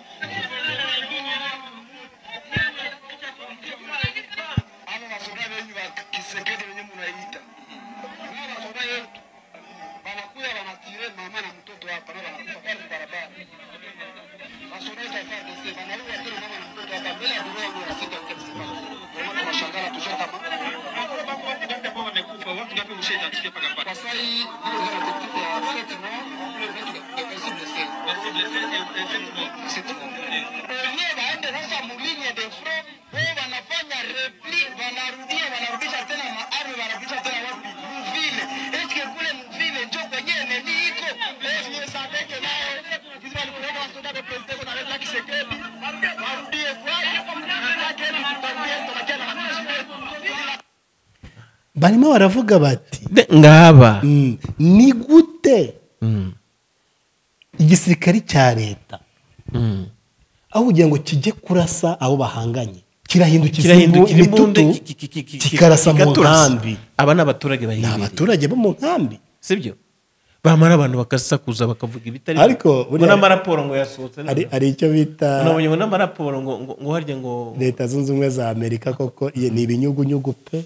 Hao wasoda wenyu wa Kisekedi wenye munaita. Hao wasoda yetu wanakuja wanatire mama na mtoto hapa na wanakufa pale barabara. Wasoda wetu wa F A R D C wanaua tena mama na mtoto hapa mbele ya dunia ya sita ukisema. Vraiment tunashangaa tujue kama watu ngapi ambao wamekufa, watu ngapi mshaidentifier paka pale. Kwa sasa hii ndio zile objectif ya sept mois, le vingt blessés. vingt blessés et sept morts. sept morts. Wenyewe waende sasa mulinie de front, wao wanafanya repli, wanarudia wanarudisha tena maarme, wanarudisha tena wapi? Mvile. Eske kule mvile ndio kwenyewe neni iko. Eske sabeke nao. Hizo walikuwa wasoda de president na leta Kisekedi. Warudie kwa barimo baravuga bati De- ngaba. mm. ni gute Mm. igisirikari cya leta Mm. aho kugira ngo kijye kurasa abo bahanganye kirahindukiza kirahindukira imbunda imitutu ki- ki- ki- ki- kikarasa mu kigaturasa. nkambi. Aba ni abaturage ni bahibereye. abaturage bo mu nkambi sibyo bamara abantu bakasakuza bakavuga ibitari Ariko ngo buriya- n'amaraporo ngo yasohotse hari hari icyo bita nabonye ngo n'amaraporo ngo ngo ngo harya ngo leta zunze ubumwe za amerika koko ye- ni ibinyugunyugu pe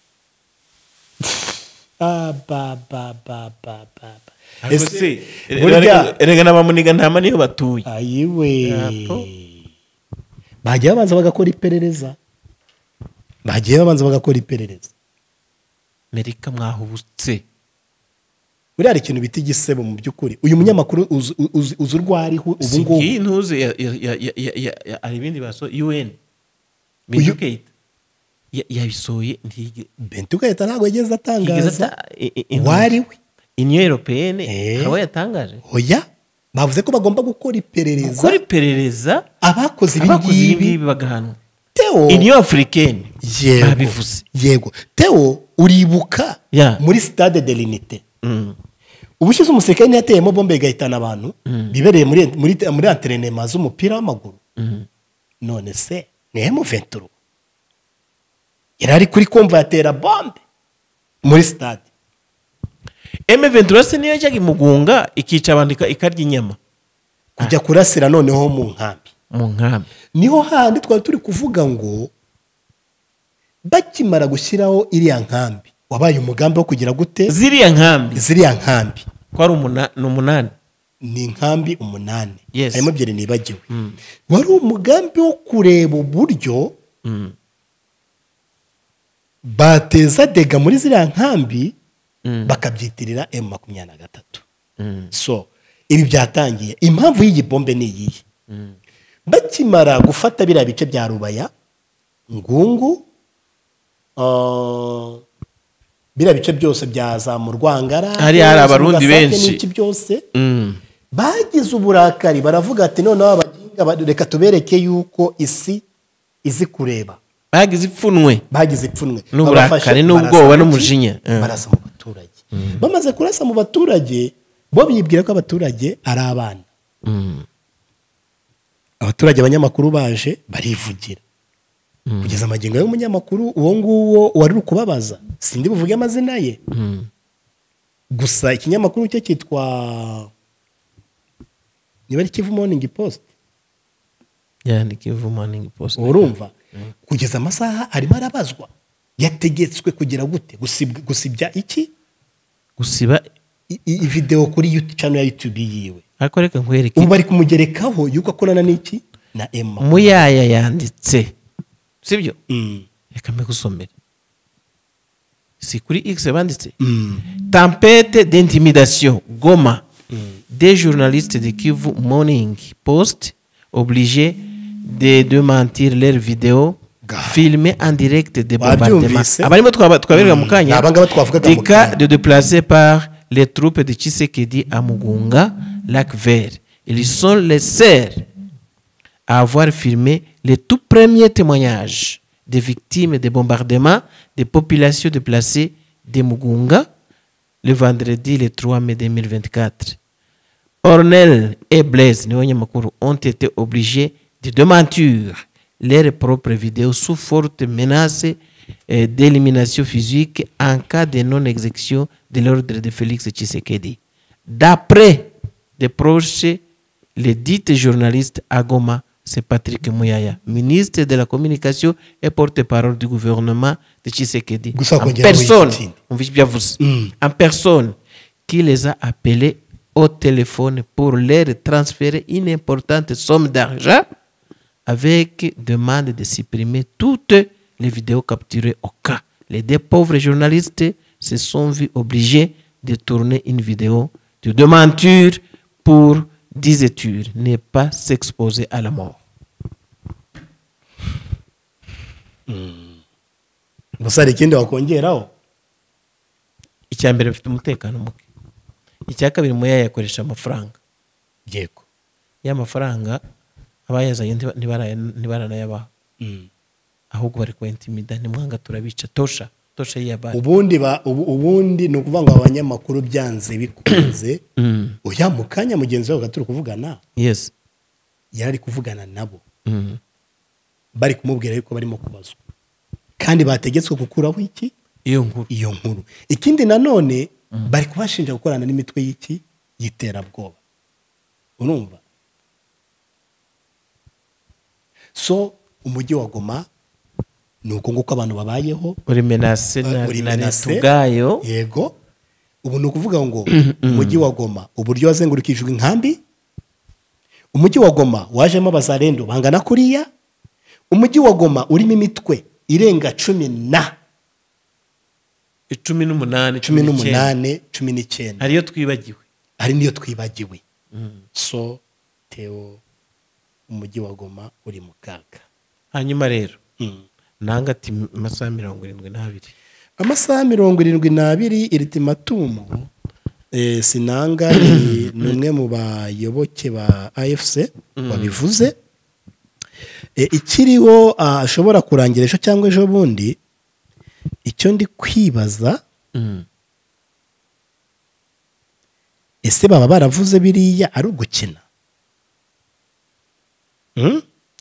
Ah, ba ba ba ba ba ba. Ariko se Ese burya erega n'abamuniga ntama niyo batuye ayiwe Yapo. bagiye babanza bagakora iperereza bagiye babanza bagakora iperereza Amerika mwahubutse buriya hari ikintu bita igisebo mu by'ukuri uyu munyamakuru uzi uzi- uzi urwo ariho ubu si ngubu ngiyi ntuzi ya- ya- ya- ya- ya- ya- ya- hari ibindi baso U N Uyu- Bintu Keita ya- yabisohoye ntige Bintu Keita ntabwo yigeze yigeze atangaza ata- i- i- i- wariwe Union Européenne Eh. hari uwo yatangaje oya bavuze ko bagomba gukora iperereza gukora iperereza abakoze ibi abakoze ibi ngibi ngibi bagahanwa Theo Union Africaine yego babivuze yego Theo uribuka Ya. muri stade de l'unité Mm. ubushize umusirikare ntiyateyemo bombe igahitana abantu bibereye muri muri muri antrenema z'umupira w'amaguru Mm. none se ni M vingt trois yari ari kuri komva yatera bombe muri stade M vingt trois se niyo yajyaga imugunga ikica abantu ika- ikarya inyama kujya kurasira noneho mu nkambi mu nkambi niho handi twari turi kuvuga ngo bakimara gushyiraho iriya nkambi wabaye umugambi wo kugira gute ziriya nkambi ziriya nkambi ko ari umuna- ni umunani ni inkambi umunani Yes. harimo ebyiri nibagiwe wari umugambi wo kureba uburyo Mm. bateza dega muri ziriya nkambi Mm. bakabyitirira emu makumyabiri na gatatu Mm. so ibi byatangiye impamvu y'iyi bombe ni iyihe Mm. bakimara gufata biriya bice bya rubaya ngungu ah, biriya bice byose bya za mu rwangara Hari hari abarundi Gasake benshi. n'iki byose Mm. bagize uburakari baravuga ati noneho abaginga ba- reka tubereke yuko isi izi kureba bagize ipfunwe bagize ipfunwe N'uburakari, Babafashe, n'ubwoba, barasa mu n'umujinya. ki? Mm. barasa mu baturage bamaze kurasa mu baturage bo bibwira ko abaturage ari abana Mm. abaturage abanyamakuru baje barivugira kugeza amagingo y'umunyamakuru uwo nguwo wari uri kubabaza sindi buvuge amazina ye Mm. gusa ikinyamakuru cye cyitwa niba ari Kivu Morning Post yandika Kivu Morning Post urumva kugeza amasaha arimo arabazwa yategetswe kugira gute Gusib- gusibya iki gusiba I- i- video kuri YouTube channel ya YouTube yiwe ariko reka nkwereke ubu bari kumugerekaho yuko akorana n'iki na Emma muyaya yanditse sibyo Mm. reka mbigusomere si kuri X banditse Mm. tempête d'intimidation Goma des journalistes de Kivu Morning Post obligés de démentir leurs vidéos Ga. filmées en direct des Babyumvise. bombardements abarimo twaba- twaberega mu kanya Ni abangaba twavugaga des mu cas kanya. de déplacés par les troupes de Tshisekedi à Mugunga Lac Vert ils sont les seuls à avoir filmé les tout premiers témoignages des victimes des bombardements des populations déplacées de Mugunga le vendredi le trois mai deux mille vingt-quatre. Ornel et Blaise Nyamakuru ont été obligés de démentir leurs propres vidéos sous forte menace euh, d'élimination physique en cas de non-exécution de l'ordre de Félix Tshisekedi. D'après des proches, le dit journaliste à Goma, c'est Patrick Mouyaya, ministre de la Communication et porte-parole du gouvernement de Tshisekedi. Gusa En kongera personne, wikitini. on vit bien vous, Mm. en personne, qui les a appelés au téléphone pour leur transférer une importante somme d'argent avec demande de supprimer toutes les vidéos capturées au cas. Les deux pauvres journalistes se sont vus obligés de tourner une vidéo de démenture pour, disait-il, ne pas s'exposer à la mort. gusa hari ikindi wakongeraho icya mbere bafite umutekano muke, icya kabiri muya yakoresha amafaranga, yego ya mafaranga abayazanye ntiba- ntibara- ntibaranayabaha Mm. ahubwo bari kuintimida nimwanga turabica tosha tosha yiyabari. ubundi ba ubu- ubundi ni ukuvuga ngo abanyamakuru byanze bikunze Mm. oya mu kanya mugenzi wawe turi kuvugana Yes. yari ari kuvugana nabo Mm. bari kumubwira yuko barimo kubazwa kandi bategetswe gukuraho iki iyo nkuru iyo nkuru ikindi nanone bari kubashinja gukorana n'imitwe y'iki y'iterabwoba urumva so umujyi wa Goma ni uko nguko abantu babayeho uri menase Uh, na uri na menase. leta ubwayo yego ubu ni ukuvuga ngo umujyi wa Goma uburyo wazengurukijwe inkambi umujyi wa Goma wajemo abazarendo bangana kuriya umujyi wa Goma urimo imitwe irenga cumi na cumi n'umunani cumi n'umunani cumi n'icyenda hariyo twibagiwe hari niyo twibagiwe so Theo umujyi wa Goma uri mu kaga hanyuma rero Mm. nanga ati amasaha mirongo irindwi n'abiri amasaha mirongo irindwi n'abiri iritimatumu eh, sinanga ni ni umwe mu bayoboke ba A F C babivuze eh, ikiriho ah, ashobora kurangira ejo cyangwa ejo bundi icyo ndi kwibaza Mm. ese baba baravuze biriya ari ugukina Hmm?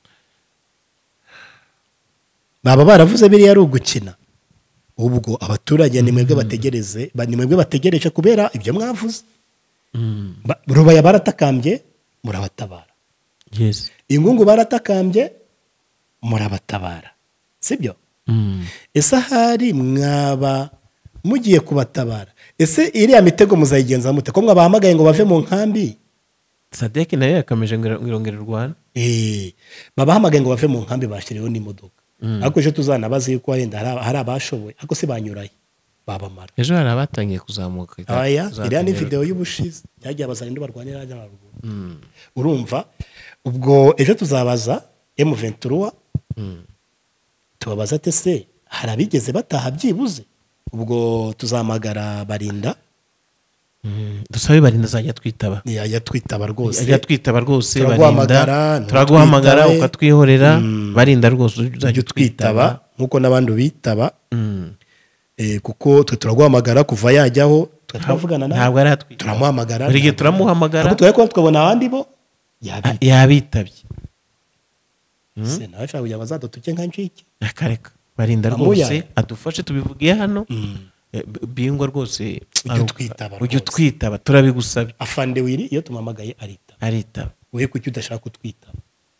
baba baravuze biriya ari ugukina ubwo abaturage ni mwebwe bategereze ba- ni mwebwe bategereje kubera ibyo mwavuze Mm. Ba- rubaya baratakambye murabatabara yes ingungu baratakambye murabatabara sibyo Mm. ese ahari mwaba mugiye kubatabara ese iriya mitego muzayigenza mute ko mwabahamagaye ngo bave mu nkambi Sadek nayo yakameje ngo irongera u Rwanda Eh, babahamagaye ngo bave mu nkambi bashyiriweho n'imodoka ariko ejo tuzanabaze yuko wenda hari hari abashoboye ariko se banyuraye babamara ejo hari abatangiye kuzamuka aya kuzatangira- iriya ni video y'ubushize byagiye abazarinde barwanira hajya haruguru urumva ubwo ejo tuzabaza M vingt-trois tubabaza ate se hari abigeze bataha byibuze ubwo tuzamagara barinda Mm. dusabe barinda azajya twitaba yajya twitaba rwose ajya twitaba rwose Turaguhamagara, barinda turaguhamagara ntutwitabe. ukatwihorera barinda rwose uzajya ujya utwitaba nk'uko n'abandi bitaba Mm. eh, kuko twe turaguhamagara kuva yajyaho twe turavugana nawe ntabwo ari atwitaba turamuhamagara buri gihe turamuhamagara ariko twari kuba twabona abandi bo yabi yabitabye se nawe ashaka kugira ngo azadutuke nka njiki akareka barinda Amuya. rwose adufashe tubivugiye hano Eh, b- bingwa rwose Ujye ari- utwitaba ujye rwose. utwitaba turabigusabye afande wiri iyo tumamagaye arita aritaba wowe kuki udashaka kutwitaba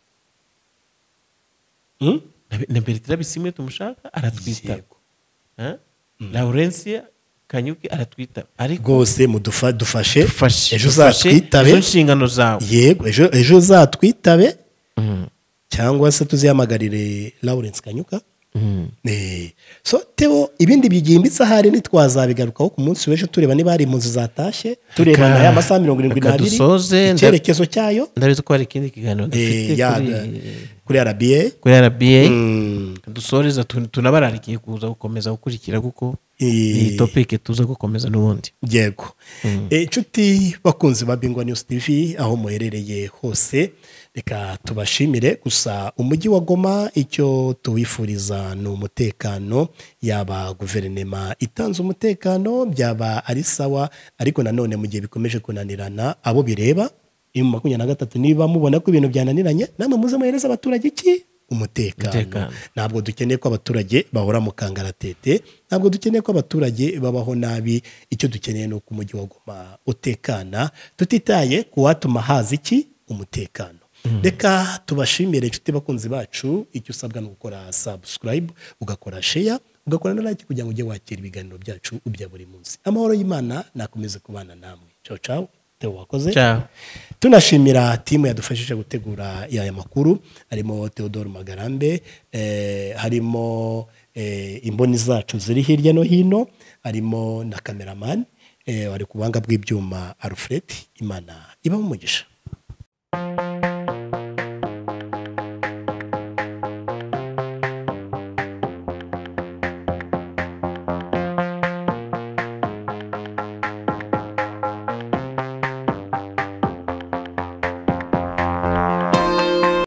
Hmm? Na- na Bertrand Bisimwe tumushaka aratwitaba Yego. Eh? Laurencia Kanyuki aratwitaba ariko rwose mudufa dufashe dufashe ejo dufashe uzatwitabe izo nshingano zawe yego ejo ejo uzatwitabe Mm. cyangwa se tuzihamagarire Lawrence Kanyuka Mm. Eh, so Theo ibindi byigimbitse ahari ntitwazabigarukaho ku munsi w'ejo tureba niba hari impunzi zatashye tureba na ya masaha mirongo irindwi reka n'abiri dusoze, nda- icyerekezo cyayo ndabizi ko hari ikindi kiganiro eh, dufite ya- kuri kuri R B A kuri R B A Mm, dusoreza tun- tunabararikiye kuza gukomeza gukurikira kuko eh, iyi topic tuza gukomeza n'ubundi yego Eh, inshuti bakunzi ba Bingwa News T V aho muherereye hose reka tubashimire gusa umujyi wa Goma icyo tuwifuriza ni umutekano yaba guverinema itanze umutekano byaba ari sawa ariko nanone mu gihe bikomeje kunanirana abo bireba mu makumyabiri na gatatu niba mubona ko ibintu byananiranye namwe muze muhereza abaturage iki umutekano Umutekano. ntabwo dukeneye ko abaturage bahora mu kangaratete ntabwo dukeneye ko abaturage babaho nabi icyo dukeneye ni uko umujyi wa Goma utekana tutitaye ku watuma haza iki umutekano reka tubashimire inshuti bakunzi bacu icyo usabwa ni ugukora subscribe ugakora share ugakora na like kugira ngo ujye wakira ibiganiro byacu bya buri munsi amahoro y'Imana nakomeze kubana namwe ciao ciao Theo wakoze Ciao. tunashimira timu yadufashije gutegura aya makuru harimo Theodore Magarambe eh, harimo eh, imboni zacu ziri hirya no hino harimo na cameraman eh, wari ku buhanga bw'ibyuma Alfred Imana iba umugisha